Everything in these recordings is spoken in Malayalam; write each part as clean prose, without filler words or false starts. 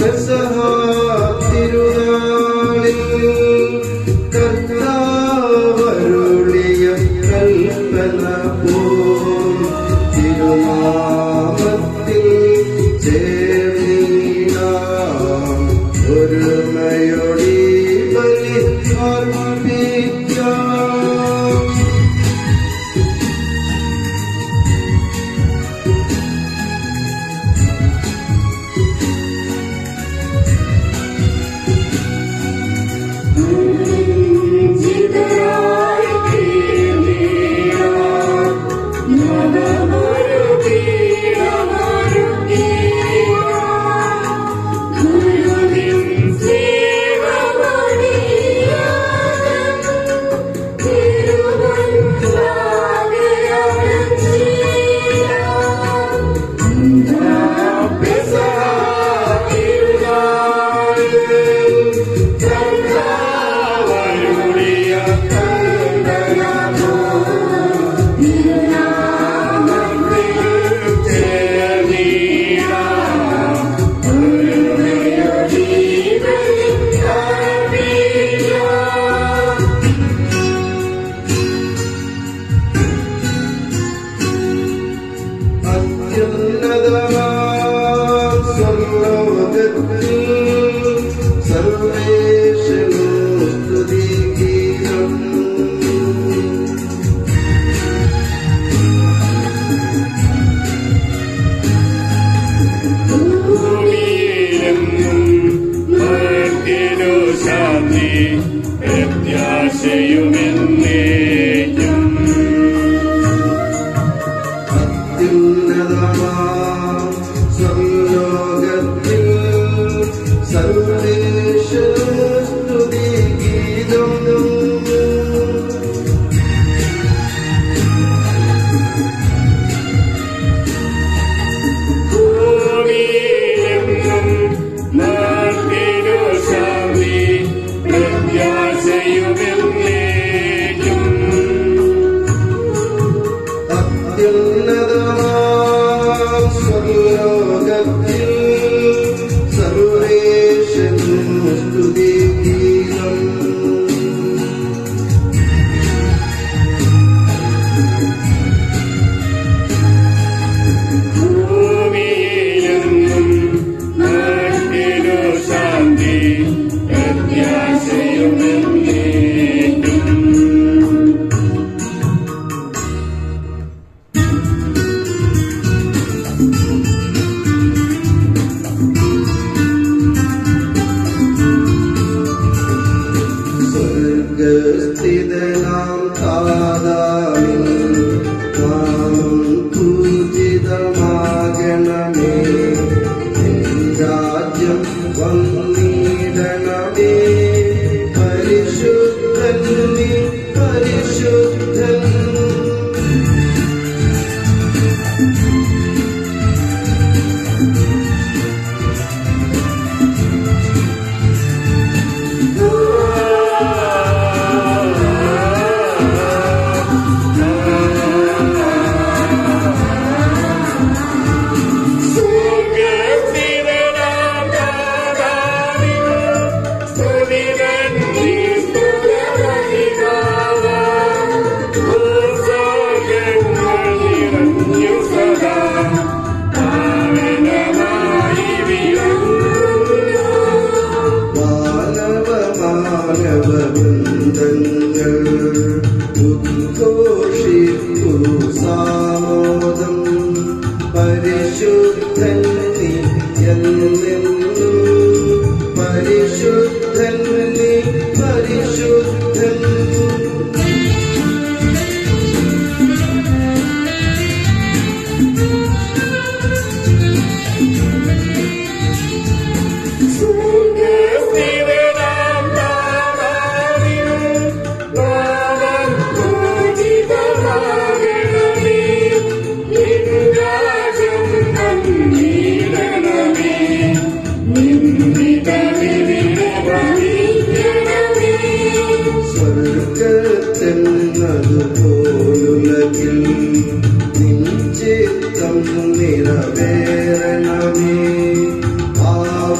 Sugestiranam Dadarim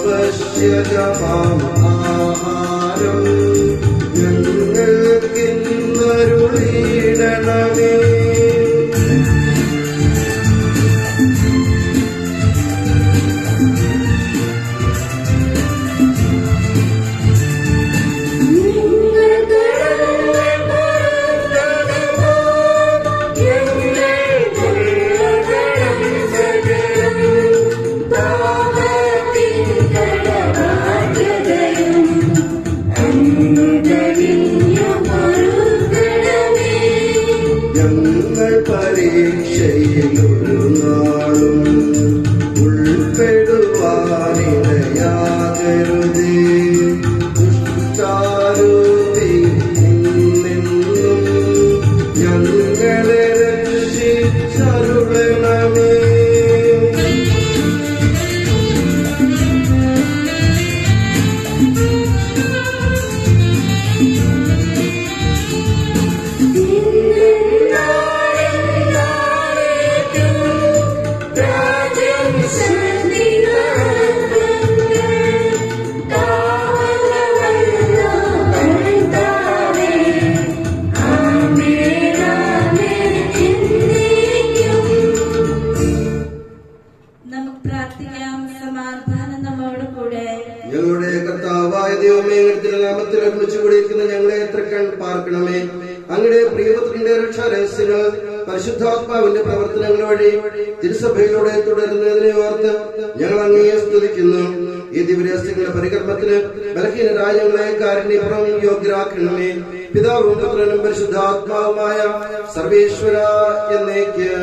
ആവശ്യകമാം ആഹാരം ഞങ്ങൾക്കിന്നരുളിയിടണമേ. പരീക്ഷയിലൊരു നാളും ഉൾപ്പെടുവാനിടയാകരുതേ. ദുഷ്ടാരൂപിയിൽ നിന്നും ഞങ്ങളെ രക്ഷിച്ചരുളണമേ. ഞങ്ങളുടെ കർത്താവായ ദൈവമേ, നാമത്തിൽ ഒരുമിച്ചുകൂടിയിരിക്കുന്ന ഞങ്ങളെ എത്ര പാർക്കണമേ. അങ്ങയുടെ പ്രിയപുത്രന്റെ രക്ഷാരഹസ്യങ്ങൾ പരിശുദ്ധാത്മാവിന്റെ പ്രവർത്തനങ്ങൾ വഴി തിരുസഭയിലൂടെ തുടരുന്നതിനെ ഓർത്ത് ഞങ്ങൾ അങ്ങയെ സ്തുതിക്കുന്നു. ഈ ദിവ്യരഹസ്യങ്ങളുടെ പരികർമ്മത്തിന് ബലഹീനരായ ഞങ്ങളെ കാരുണ്യപൂർവ്വം യോഗ്യരാക്കണമേ. പിതാവും പുത്രനും പരിശുദ്ധാത്മാവുമായ സർവേശ്വര എന്നേക്കും.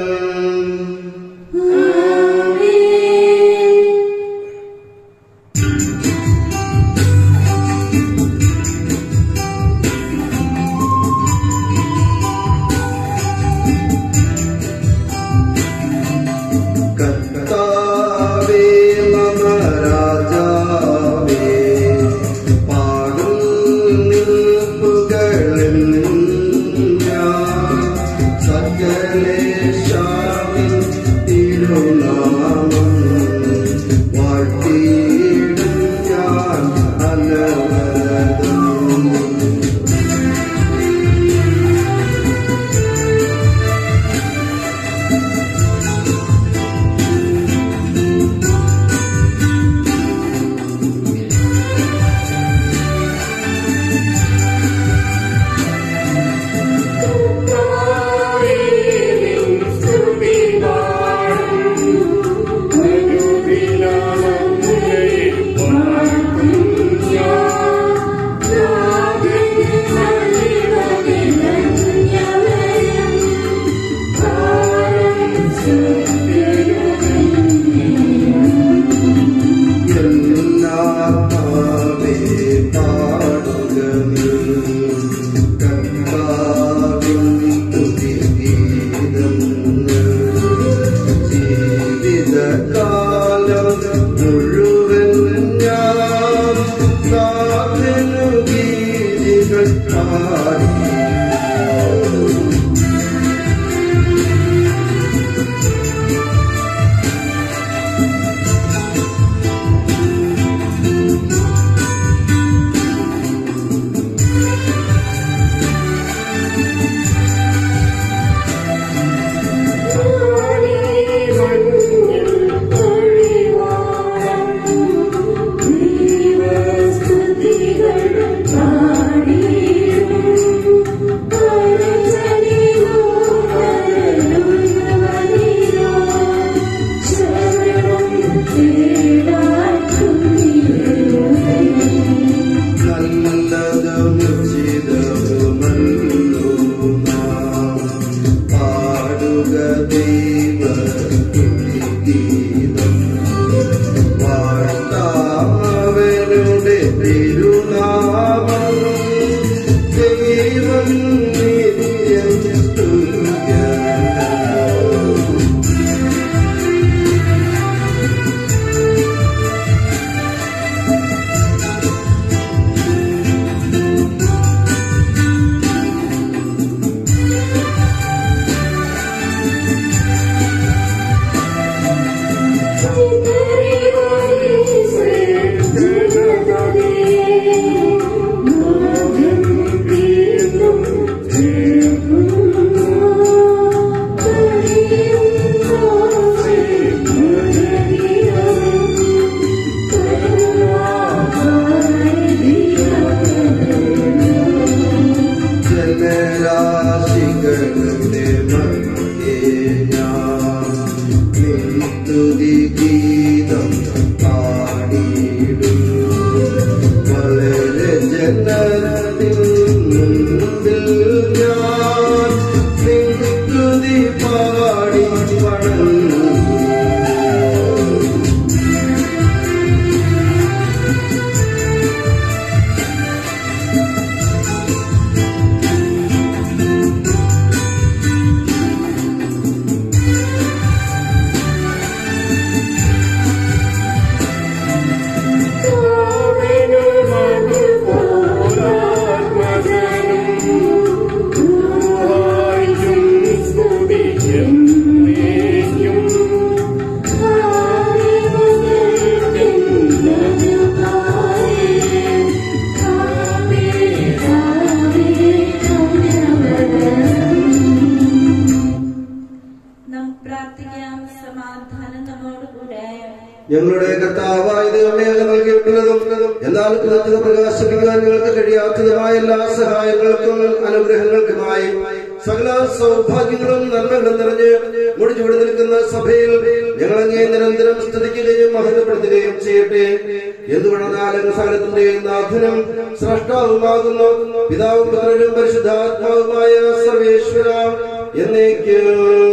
ഞങ്ങളുടെ കർത്താവായ ദൈവമേ, അങ്ങ് നൽകിയിട്ടുള്ളതും എന്നാൽ കൃതജ്ഞത പ്രകാശിപ്പിക്കാൻ ഞങ്ങൾക്ക് കഴിയാത്തതുമായ എല്ലാ സഹായങ്ങൾക്കും അനുഗ്രഹങ്ങൾക്കുമായി സകല സൗഭാഗ്യങ്ങളും നന്മകളും നിറഞ്ഞ് മുടിച്ചുവിടെ നിൽക്കുന്ന സഭയിൽ ഞങ്ങളങ്ങേ നിരന്തരം സ്തുതിക്കുകയും മഹത്വപ്പെടുത്തുകയും ചെയ്യട്ടെ. എന്തുകൊണ്ടെന്നാൽ സകലത്തിന്റെയും നാഥനും സ്രഷ്ടാവുമാകുന്നു പിതാവും പുത്രനും പരിശുദ്ധാത്മാവുമായ സർവേശ്വര എന്നേക്കും.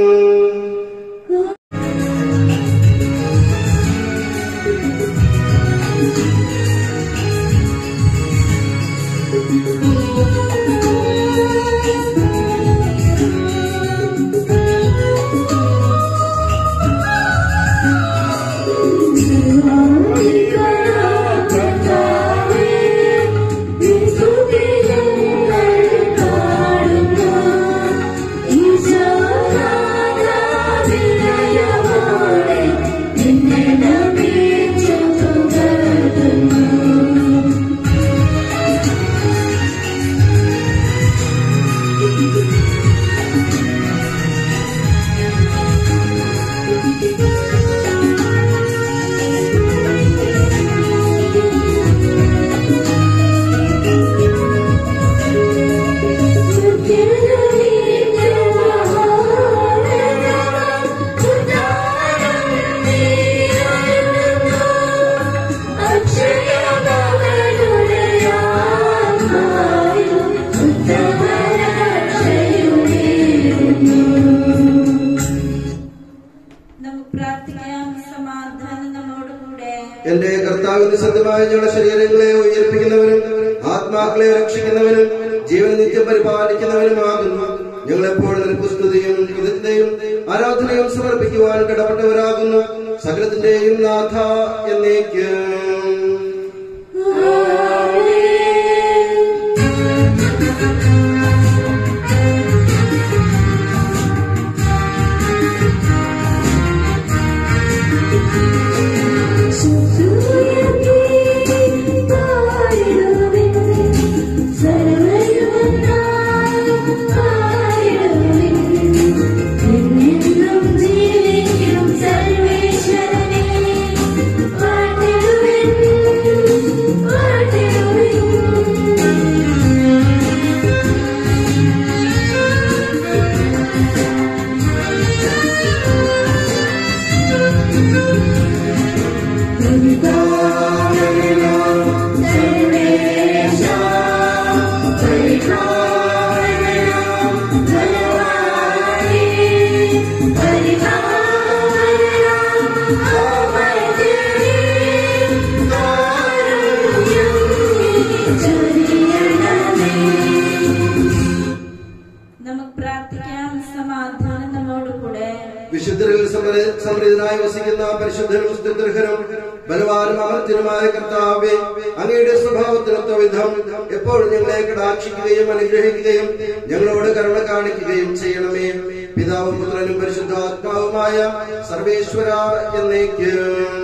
എന്റെ കർത്താവിന്റെ സത്യമായ ഞങ്ങളുടെ ശരീരങ്ങളെ ഉയർപ്പിക്കുന്നവനും ആത്മാക്കളെ രക്ഷിക്കുന്നവനും ജീവൻ നിത്യം പരിപാലിക്കുന്നവനുമാകുന്നു. ഞങ്ങളെപ്പോഴും നിനക്ക് സ്തുതിയും കൃതജ്ഞതയും ആരാധനയും സമർപ്പിക്കുവാൻ കടപ്പെട്ടവരാകുന്നു. സകലത്തിന്റെയും നാഥ എന്നേക്കും. വിശുദ്ധരിൽ സമൃദ്ധനായി വസിക്കുന്ന പരിശുദ്ധനും സ്തുത്യർഹനും ബലവാനും അമർത്യനുമായ കർത്താവേ, അങ്ങയുടെ സ്വഭാവത്തിനൊത്ത വിധം എപ്പോഴും ഞങ്ങളെ കടാക്ഷിക്കുകയും അനുഗ്രഹിക്കുകയും ഞങ്ങളോട് കരുണ കാണിക്കുകയും ചെയ്യണമേ. പിതാവും പുത്രനും പരിശുദ്ധാത്മാവുമായ സർവേശ്വര എന്നേക്കും.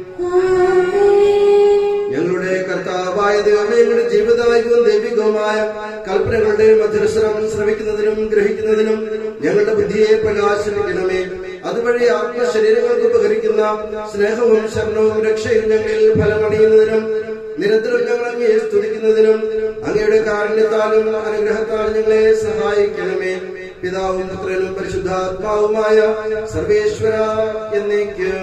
ഞങ്ങളുടെ കർത്താവായ ദൈവമേ, ഞങ്ങളുടെ ജീവിതായുവും ദൈവികവുമായ കൽപ്പനകളുടെ മധുരസ്വരം ശ്രവിക്കുന്നതിനും ഗ്രഹിക്കുന്നതിനും ഞങ്ങളുടെ ബുദ്ധിയെ പ്രകാശിപ്പിക്കണമേ. അതുവഴി ആത്മശരീരങ്ങൾക്ക് ഉപകരിക്കുന്ന സ്നേഹവും ശരണവും രക്ഷയും ഞങ്ങളിൽ ഫലമണിയുന്നതിനും നിരന്തരം ഞങ്ങൾ അങ്ങയെ സ്തുതിക്കുന്നതിനും അങ്ങയുടെ കാരുണ്യത്താലും അനുഗ്രഹത്താലും ഞങ്ങളെ സഹായിക്കണമേ. പിതാവും പുത്രനും പരിശുദ്ധാത്മാവുമായ സർവേശ്വര എന്നേക്കും.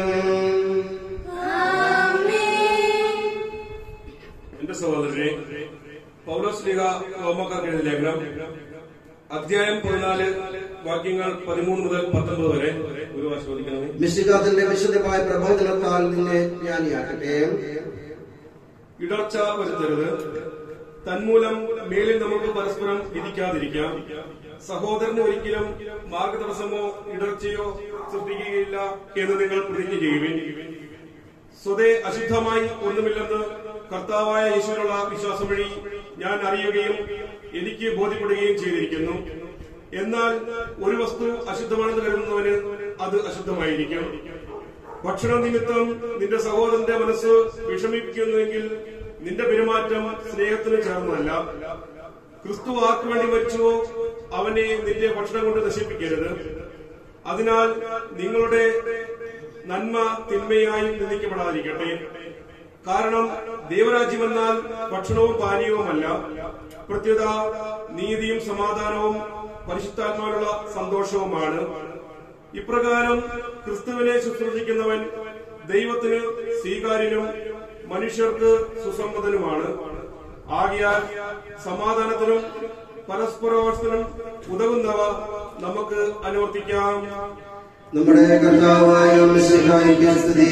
എന്റെ സഹോദരനെ, പൗലോസ് ശ്ലീഹ റോമക്കാർക്ക് എഴുതിയ ലേഖനം അധ്യായം 14 വാക്യങ്ങൾ 13 മുതൽ 19 വരെ ഒരു ആസ്വദിക്കണമേ. മിശിഹായുടെ വിശുദ്ധമായ പ്രബോധനത്താൽ നിന്നെ ജ്ഞാനിയാക്കട്ടെ. ഇടർച്ച വരുത്തരുത്. തന്മൂലം മേലിൽ നമുക്ക് പരസ്പരം വിധിക്കാതിരിക്കാം. സഹോദരന് ഒരിക്കലും മാർഗതടസ്സമോ ഇടർച്ചയോ സൃഷ്ടിക്കുകയില്ല എന്ന് നിങ്ങൾ പ്രതിജ്ഞ ചെയ്യുവിൻ. സ്വതേ അശുദ്ധമായി ഒന്നുമില്ലെന്ന് കർത്താവായ യേശുവിനുള്ള വിശ്വാസം വഴി ഞാൻ അറിയുകയും എനിക്ക് ബോധ്യപ്പെടുകയും ചെയ്തിരിക്കുന്നു. എന്നാൽ ഒരു വസ്തു അശുദ്ധമാണെന്ന് കരുതുന്നവന് അത് അശുദ്ധമായിരിക്കും. ഭക്ഷണ നിമിത്തം നിന്റെ സഹോദരന്റെ മനസ്സ് വിഷമിപ്പിക്കുന്നുവെങ്കിൽ നിന്റെ പെരുമാറ്റം സ്നേഹത്തിന് ചേർന്നതല്ല. ക്രിസ്തു ആർക്കു വേണ്ടി മരിച്ചുവോ അവനെ നിന്റെ ഭക്ഷണം കൊണ്ട് നശിപ്പിക്കരുത്. അതിനാൽ നിങ്ങളുടെ നന്മ തിന്മയായി നിന്ദിക്കപ്പെടാതിരിക്കട്ടെ. കാരണം ദൈവരാജ്യമെന്നാൽ ഭക്ഷണവും പാനീയവുമല്ല, പ്രത്യുത നീതിയും സമാധാനവും പരിശുദ്ധാത്മാവിലുള്ള സന്തോഷവുമാണ്. ഇപ്രകാരം ക്രിസ്തുവിനെ ശുശ്രൂഷിക്കുന്നവൻ ദൈവത്തിന് സ്വീകാര്യനും മനുഷ്യർക്ക് സുസമ്മതനുമാണ്. ആകയാൽ സമാധാനത്തിനും പരസ്പരോപകാരത്തിനും ഉതകുന്നവ നമുക്ക് അനുവർത്തിക്കാം. നമ്മുടെ കർത്താവായ മിശിഹായിക്ക് സ്തുതി.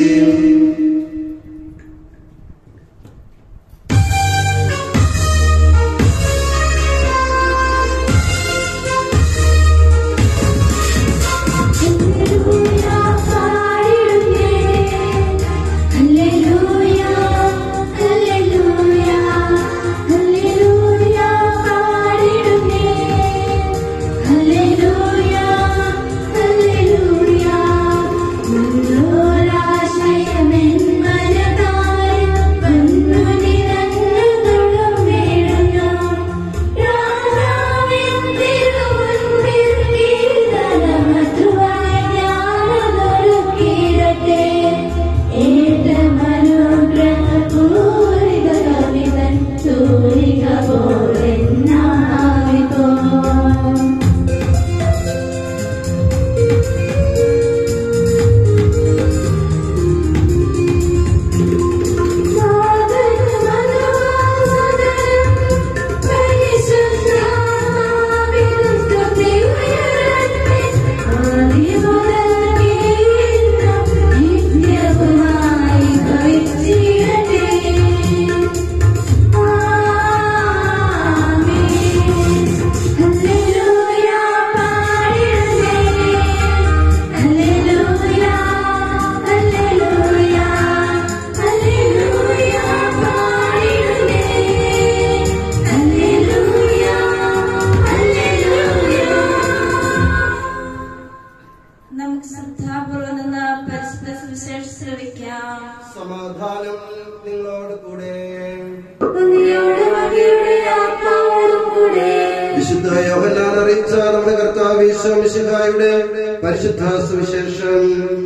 സമാധാനം നിങ്ങളോട് കൂടെ. വിശുദ്ധ യോഹന്നാൻ അറിയിച്ച നമ്മുടെ കർത്താവ് ഈശോ മിശിഹായുടെ പരിശുദ്ധ സുവിശേഷം.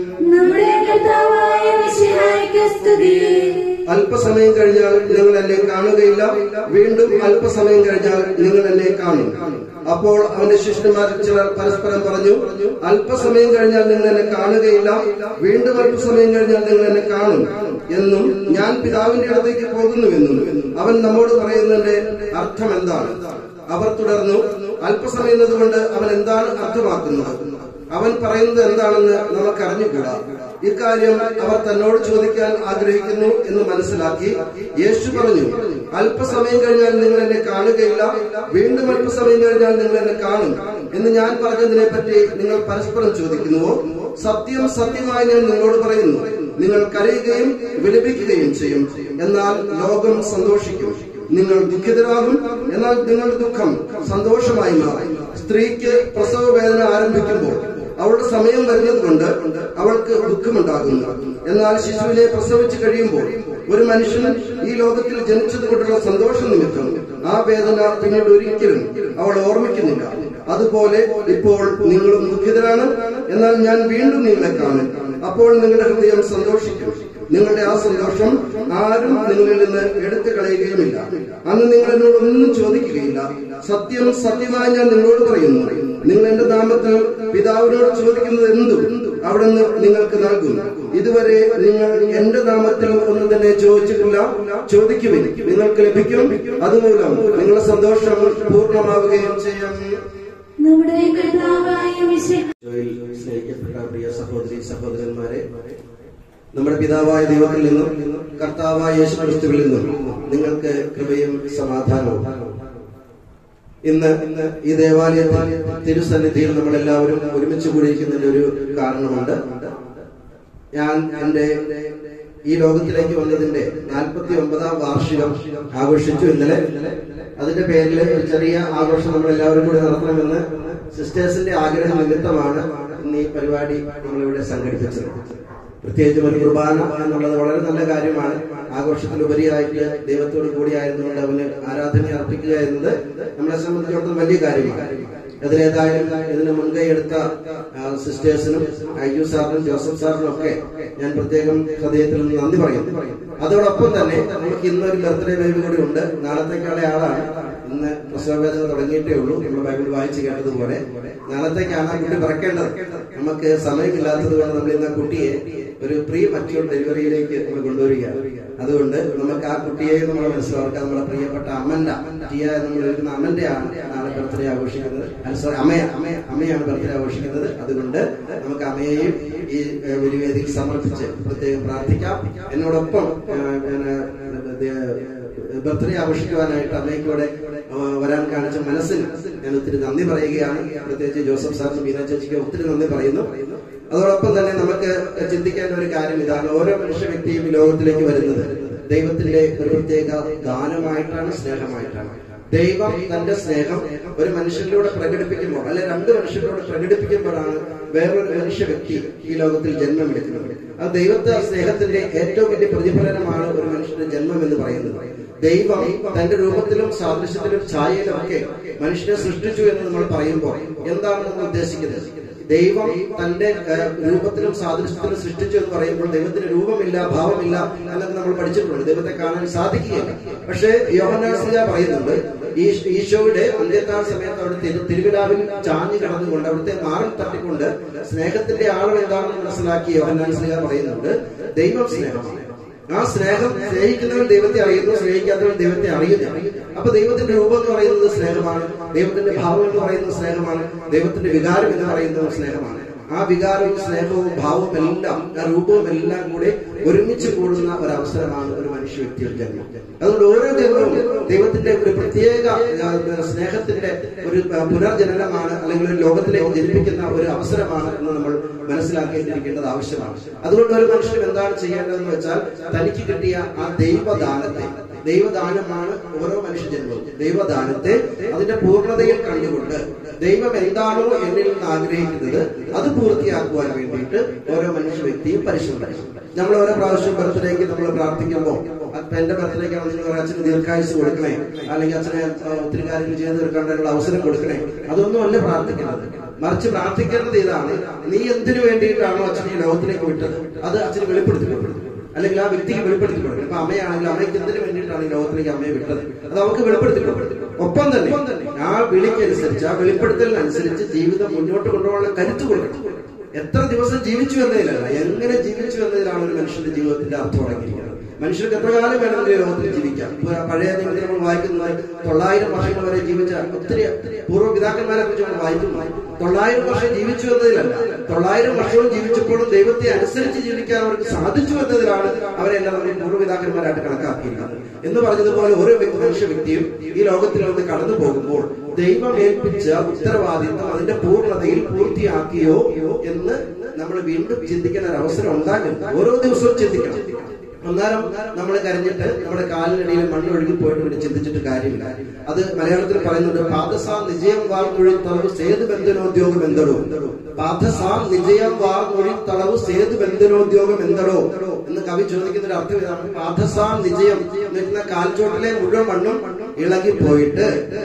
അല്പസമയം കഴിഞ്ഞാൽ നിങ്ങൾ എന്നെ കാണുകയില്ല, വീണ്ടും അല്പസമയം കഴിഞ്ഞാൽ നിങ്ങൾ എന്നെ കാണും. അപ്പോൾ അവന്റെ ശിഷ്യന്മാരിൽ ചിലർ പരസ്പരം പറഞ്ഞു, അല്പസമയം കഴിഞ്ഞാൽ നിങ്ങൾ എന്നെ കാണുകയില്ല, വീണ്ടും അല്പസമയം കഴിഞ്ഞാൽ നിങ്ങൾ എന്നെ കാണും എന്നും ഞാൻ പിതാവിന്റെ അടുത്തേക്ക് പോകുന്നുവെന്നും അവൻ നമ്മോട് പറയുന്നതിന്റെ അർത്ഥം എന്താണ്? അവർ തുടർന്നു, അല്പസമയം എന്നതുകൊണ്ട് അവൻ എന്താണ് അർത്ഥമാക്കുന്നത്? അവൻ പറയുന്നത് എന്താണെന്ന് നമുക്ക് അറിഞ്ഞുകൂടാ. ഇക്കാര്യം അവർ തന്നോട് ചോദിക്കാൻ ആഗ്രഹിക്കുന്നു എന്ന് മനസ്സിലാക്കി യേശു പറഞ്ഞു, അല്പസമയം കഴിഞ്ഞാൽ നിങ്ങൾ എന്നെ കാണുകയില്ല, വീണ്ടും അല്പസമയം കഴിഞ്ഞാൽ നിങ്ങൾ എന്നെ കാണും എന്ന് ഞാൻ പറഞ്ഞതിനെ പറ്റി നിങ്ങൾ പരസ്പരം ചോദിക്കുന്നുവോ? സത്യം സത്യമായി ഞാൻ നിങ്ങളോട് പറയുന്നു, നിങ്ങൾ കരയുകയും വിലപിക്കുകയും ചെയ്യും, എന്നാൽ ലോകം സന്തോഷിക്കും. നിങ്ങൾ ദുഃഖിതരാകും, എന്നാൽ നിങ്ങളുടെ ദുഃഖം സന്തോഷമായി മാറും. സ്ത്രീക്ക് പ്രസവ വേദന ആരംഭിക്കുമ്പോൾ അവളുടെ സമയം വരുന്നത് കൊണ്ട് അവൾക്ക് ദുഃഖമുണ്ടാകുന്നു. എന്നാൽ ശിശുവിനെ പ്രസവിച്ചു കഴിയുമ്പോൾ ഒരു മനുഷ്യൻ ഈ ലോകത്തിൽ ജനിച്ചതുകൊണ്ടുള്ള സന്തോഷ നിമിത്തം ആ വേദന പിന്നീട് ഒരിക്കലും അവൾ ഓർമ്മിക്കുന്നില്ല. അതുപോലെ ഇപ്പോൾ നിങ്ങളും ദുഃഖിതരാണ്, എന്നാൽ ഞാൻ വീണ്ടും നിങ്ങളെ കാണും. അപ്പോൾ നിങ്ങളുടെ ഹൃദയം സന്തോഷിക്കും. നിങ്ങളുടെ ആ സന്തോഷം ആരും നിങ്ങളിൽ നിന്ന് എടുത്തു കളയുകയുമില്ല. അന്ന് നിങ്ങൾ എന്നോട് ഒന്നും ചോദിക്കുകയില്ല. സത്യം സത്യമായി ഞാൻ നിങ്ങളോട് പറയുന്നു, നിങ്ങൾ എന്റെ നാമത്തിൽ പിതാവിനോട് ചോദിക്കുന്നത് എന്തും അവിടുന്ന് നിങ്ങൾക്ക് നൽകും. ഇതുവരെ നിങ്ങൾ എന്റെ നാമത്തിൽ ഒന്നും തന്നെ ചോദിച്ചിട്ടില്ല. ചോദിക്കുവിൻ, നിങ്ങൾക്ക് ലഭിക്കും. അതുമൂലം നിങ്ങളുടെ സന്തോഷം പൂർണ്ണമാവുകയും ചെയ്യാം. സ്നേഹിക്കപ്പെട്ട പ്രിയ സഹോദരി സഹോദരന്മാരെ, നമ്മുടെ പിതാവായ ദൈവത്തിൽ നിന്നും കർത്താവായ യേശു ക്രിസ്തുവിൽ നിന്നും നിങ്ങൾക്ക് കൃപയും സമാധാനവും. ഇന്ന് ഈ ദേവാലയത്തിൽ തിരുസന്നിധിയിൽ നമ്മളെല്ലാവരും ഒരുമിച്ച് കൂടിയിരിക്കുന്നതിന്റെ ഒരു കാരണമുണ്ട്. ഞാൻ എന്റെ ഈ ലോകത്തിലേക്ക് വന്നതിന്റെ 49ാം വാർഷികം ആഘോഷിച്ചു ഇന്നലെ. അതിന്റെ പേരിൽ ഒരു ചെറിയ ആഘോഷം നമ്മളെല്ലാവരും കൂടി നടത്തണമെന്ന് സിസ്റ്റേഴ്സിന്റെ ആഗ്രഹ നിമിത്തമാണ് ഇന്ന് ഈ പരിപാടി നമ്മളിവിടെ സംഘടിപ്പിച്ചത്. പ്രത്യേകിച്ചും ഒരു കുർബാന എന്നുള്ളത് വളരെ നല്ല കാര്യമാണ്. ആഘോഷത്തിലുപരിയായിട്ട് ദൈവത്തോട് കൂടിയായിരുന്നുകൊണ്ട് അവന് ആരാധന അർപ്പിക്കുക എന്നത് നമ്മളെ സംബന്ധിച്ചിടത്തോളം വലിയ കാര്യമാണ്. അതിലേതായാലും ഇതിന് മുൻകൈ എടുത്ത സിസ്റ്റേഴ്സിനും അയ്യു സാറിനും ജോസഫ് സാറിനും ഒക്കെ ഞാൻ പ്രത്യേകം ഹൃദയത്തിൽ നിന്ന് നന്ദി പറയുന്നു. അതോടൊപ്പം തന്നെ നമുക്ക് ഇന്നൊരു ബർത്ത്ഡേ ബേബി കൂടി ഉണ്ട്. നാളത്തേക്കുള്ള ആളാണ്. ഇന്ന് പ്രസവവേദന തുടങ്ങിയിട്ടേ ഉള്ളൂ. നമ്മൾ ബൈബിൾ വായിച്ച് കേട്ടതുപോലെ നാളത്തേക്കാണ് ആ കുട്ടി പിറക്കേണ്ടത്. നമുക്ക് സമയമില്ലാത്തത് കൊണ്ട് നമ്മൾ ഇന്ന് ആ കുട്ടിയെ ഒരു പ്രീ മച്യൂർ ഡെലിവറിയിലേക്ക് നമ്മൾ കൊണ്ടുവരികയാണ്. അതുകൊണ്ട് നമുക്ക് ആ കുട്ടിയെ നമ്മൾ മനസ്സിലാക്കാം. നമ്മുടെ പ്രിയപ്പെട്ട അമ്മന്റെ ടിയ നമ്മൾ എഴുതുന്ന അമ്മന്റെ ആണ് ബർത്ത്ഡേ ആഘോഷിക്കുന്നത്. അമ്മയാണ് ബർത്ത്ഡേ ആഘോഷിക്കുന്നത്. അതുകൊണ്ട് നമുക്ക് അമ്മയെയും ഈ വേദിക്ക് സമർപ്പിച്ച് പ്രത്യേകം പ്രാർത്ഥിക്കാം. എന്നോടൊപ്പം ബർത്ത്ഡേ ആഘോഷിക്കുവാനായിട്ട് അമ്മയ്ക്കൂടെ വരാൻ കാണിച്ച മനസ്സിന് ഞാൻ ഒത്തിരി നന്ദി പറയുകയാണ്. പ്രത്യേകിച്ച് ജോസഫ് സാറിന് ബീന ചേച്ചിക്ക് ഒത്തിരി നന്ദി പറയുന്നു. അതോടൊപ്പം തന്നെ നമുക്ക് ചിന്തിക്കേണ്ട ഒരു കാര്യം ഇതാണ്. ഓരോ മനുഷ്യ വ്യക്തിയും ഈ ലോകത്തിലേക്ക് വരുന്നത് ദൈവത്തിന്റെ ഒരു പ്രത്യേക ദാനമായിട്ടാണ്, സ്നേഹമായിട്ടാണ്. ദൈവം തന്റെ സ്നേഹം ഒരു മനുഷ്യരിലൂടെ പ്രകടിപ്പിക്കുമ്പോൾ, അല്ലെ രണ്ട് മനുഷ്യരിലൂടെ പ്രകടിപ്പിക്കുമ്പോഴാണ് വേറൊരു മനുഷ്യ വ്യക്തി ഈ ലോകത്തിൽ ജന്മമെടുക്കുന്നത്. ആ ദൈവത്തെ സ്നേഹത്തിന്റെ ഏറ്റവും വലിയ പ്രതിഫലനമാണ് ഒരു മനുഷ്യന്റെ ജന്മം എന്ന് പറയുന്നത്. ദൈവം തന്റെ രൂപത്തിലും സാദൃശ്യത്തിലും ഛായയിലും ഒക്കെ മനുഷ്യനെ സൃഷ്ടിച്ചു എന്ന് നമ്മൾ പറയുമ്പോൾ എന്താണ് നമ്മൾ ഉദ്ദേശിക്കുന്നത്? ദൈവം തന്റെ രൂപത്തിലും സാദൃശ്യത്തിലും സൃഷ്ടിച്ചു എന്ന് പറയുമ്പോൾ ദൈവത്തിന് രൂപമില്ല, ഭാവമില്ല എന്നൊക്കെ നമ്മൾ പഠിച്ചിട്ടുണ്ട്. ദൈവത്തെ കാണാൻ സാധിക്കുകയില്ല. പക്ഷേ യോഹന്നാൻ ശ്ലീഹ പറയുന്നുണ്ട്, ഈശോയുടെ അന്ത്യത്താഴ സമയത്ത് അവിടുത്തെ തിരുവിലാവിൽ ചാഞ്ഞു കിടന്നുകൊണ്ട് അവിടുത്തെ മാറിൽ തട്ടിക്കൊണ്ട് സ്നേഹത്തിന്റെ ആഴം എന്താണെന്ന് മനസ്സിലാക്കി യോഹന്നാൻ ശ്ലീഹ പറയുന്നുണ്ട്, ദൈവം സ്നേഹമാണ്. ആ സ്നേഹം സ്നേഹിക്കുന്നവൻ ദൈവത്തെ അറിയുന്നു, സ്നേഹിക്കാത്തവൻ ദൈവത്തെ അറിയുന്നു. അപ്പൊ ദൈവത്തിന്റെ രൂപം എന്ന് പറയുന്നത് സ്നേഹമാണ്, ദൈവത്തിന്റെ ഭാവം എന്ന് പറയുന്നത് സ്നേഹമാണ്, ദൈവത്തിന്റെ വികാരം എന്ന് പറയുന്നത് സ്നേഹമാണ്. ആ വികാരവും സ്നേഹവും ഭാവവും എല്ലാം, ആ രൂപവും എല്ലാം കൂടെ ഒരുമിച്ച് കൂടുന്ന ഒരു അവസരമാണ് ഒരു മനുഷ്യ വ്യക്തിയുടെ ജന്മം. അതുകൊണ്ട് ഓരോ ജന്മവും ദൈവത്തിന്റെ ഒരു പ്രത്യേക സ്നേഹത്തിന്റെ ഒരു പുനർജനനമാണ്, അല്ലെങ്കിൽ ഒരു ലോകത്തിലേക്ക് ജനിപ്പിക്കുന്ന ഒരു അവസരമാണ് എന്ന് നമ്മൾ മനസ്സിലാക്കിയിരിക്കേണ്ടത് ആവശ്യമാണ്. അതുകൊണ്ട് ഒരു മനുഷ്യൻ എന്താണ് ചെയ്യേണ്ടതെന്ന് വെച്ചാൽ, തനിക്ക് കിട്ടിയ ആ ദൈവദാനമാണ് ഓരോ മനുഷ്യജന്മവും. ദൈവദാനത്തെ അതിന്റെ പൂർണ്ണതയിൽ കണ്ടുകൊണ്ട് ദൈവം എന്താണോ എന്നിൽ നിന്ന് ആഗ്രഹിക്കുന്നത് അത് പൂർത്തിയാക്കുവാൻ വേണ്ടിയിട്ട് ഓരോ മനുഷ്യ വ്യക്തിയും പരിശ്രമിക്കും. നമ്മൾ ഓരോ പ്രാവശ്യം ബർത്ത്ഡേക്ക് നമ്മൾ പ്രാർത്ഥിക്കുമ്പോൾ, എന്റെ ബർത്ത്ഡേക്കാണ് നിങ്ങൾ അച്ഛന് ദീർഘായുസ് കൊടുക്കണേ, അല്ലെങ്കിൽ അച്ഛനെ ഒത്തിരി കാര്യങ്ങൾ ചെയ്ത് തീർക്കാനുള്ള അവസരം കൊടുക്കണേ, അതൊന്നും അല്ല പ്രാർത്ഥിക്കുന്നത്. മറിച്ച് പ്രാർത്ഥിക്കേണ്ടത് ഇതാണ്, നീ എന്തിനു വേണ്ടിയിട്ടാണോ അച്ഛനെ ഈ ലോകത്തിലേക്ക് വിട്ടത് അത് അച്ഛന് വെളിപ്പെടുത്തിക്കൊടുക്കും, അല്ലെങ്കിൽ ആ വ്യക്തിക്ക് വെളിപ്പെടുത്തിക്കൊടുക്കും. ഇപ്പൊ അമ്മയാണെങ്കിൽ അമ്മയ്ക്ക് എന്തിനു വേണ്ടിയിട്ടാണ് ഈ ലോകത്തിലേക്ക് അമ്മയെ വിട്ടത് അത് അവർക്ക് വെളിപ്പെടുത്തിക്കൊടുക്കും. ഒപ്പം തന്നെ ആ വിളിക്കനുസരിച്ച്, ആ വെളിപ്പെടുത്തലിനനുസരിച്ച് ജീവിതം മുന്നോട്ട് കൊണ്ടുപോകാനുള്ള കരുത്ത് കൊടുക്കണം. എത്ര ദിവസം ജീവിച്ചു എന്നതിലല്ല, എങ്ങനെ ജീവിച്ചു എന്നതിലാണ് ഒരു മനുഷ്യന്റെ ജീവിതത്തിന്റെ അർത്ഥം അടങ്ങിയിരിക്കുന്നത്. മനുഷ്യർക്ക് എത്ര കാലം വേണമെങ്കിൽ ലോകത്തിൽ ജീവിക്കാം. പഴയ നിയമത്തിൽ നമ്മൾ വായിക്കുന്നത് 900 വർഷങ്ങൾ വരെ ജീവിച്ച ഒത്തിരി പൂർവ്വപിതാക്കന്മാരെ കുറിച്ച് നമ്മൾ വായിക്കുന്നു. 900 വർഷം ജീവിച്ചു എന്നതിലല്ല, 900 വർഷവും ജീവിച്ചപ്പോഴും ദൈവത്തെ അനുസരിച്ച് ജീവിക്കാൻ അവർക്ക് സാധിച്ചു എന്നതിലാണ് അവരെല്ലാം നമ്മൾ പൂർവ്വപിതാക്കന്മാരായിട്ട് കണക്കാക്കിയിരിക്കുന്നത്. എന്ന് പറഞ്ഞതുപോലെ ഓരോ മനുഷ്യ വ്യക്തിയും ഈ ലോകത്തിൽ നിന്ന് കടന്നു പോകുമ്പോൾ ദൈവം ഏൽപ്പിച്ച ഉത്തരവാദിത്വം അതിന്റെ പൂർണ്ണതയിൽ പൂർത്തിയാക്കിയോ എന്ന് നമ്മൾ വീണ്ടും ചിന്തിക്കുന്ന ഒരു അവസരം ഉണ്ടാകുന്നു. ഓരോ ദിവസവും ചിന്തിക്കണം. അന്നേരം നമ്മൾ കരഞ്ഞിട്ട് നമ്മുടെ കാലിനടിയിൽ മണ്ണ് ഒഴുകി പോയിട്ട് പിന്നെ ചിന്തിച്ചിട്ട് കാര്യമില്ല. അത് മലയാളത്തിൽ പറയുന്നുണ്ട്, പാദസാ നിജയം വാർമൊഴി തളവ് സേതു ബന്ധനോദ്യോഗം എന്തടോ, പാദസാ നിജയം വാർമൊഴി തളവ് സേതു ബന്ധനോദ്യോഗം എന്തടോ എന്ന് കവി ചോദിക്കുന്ന ഒരു അർത്ഥം ഇതാണ്. പാദസാ നിജയം നിൽക്കുന്ന കാൽച്ചോട്ടിലെ മുഴുവൻ മണ്ണും ഇളകിപ്പോയിട്ട്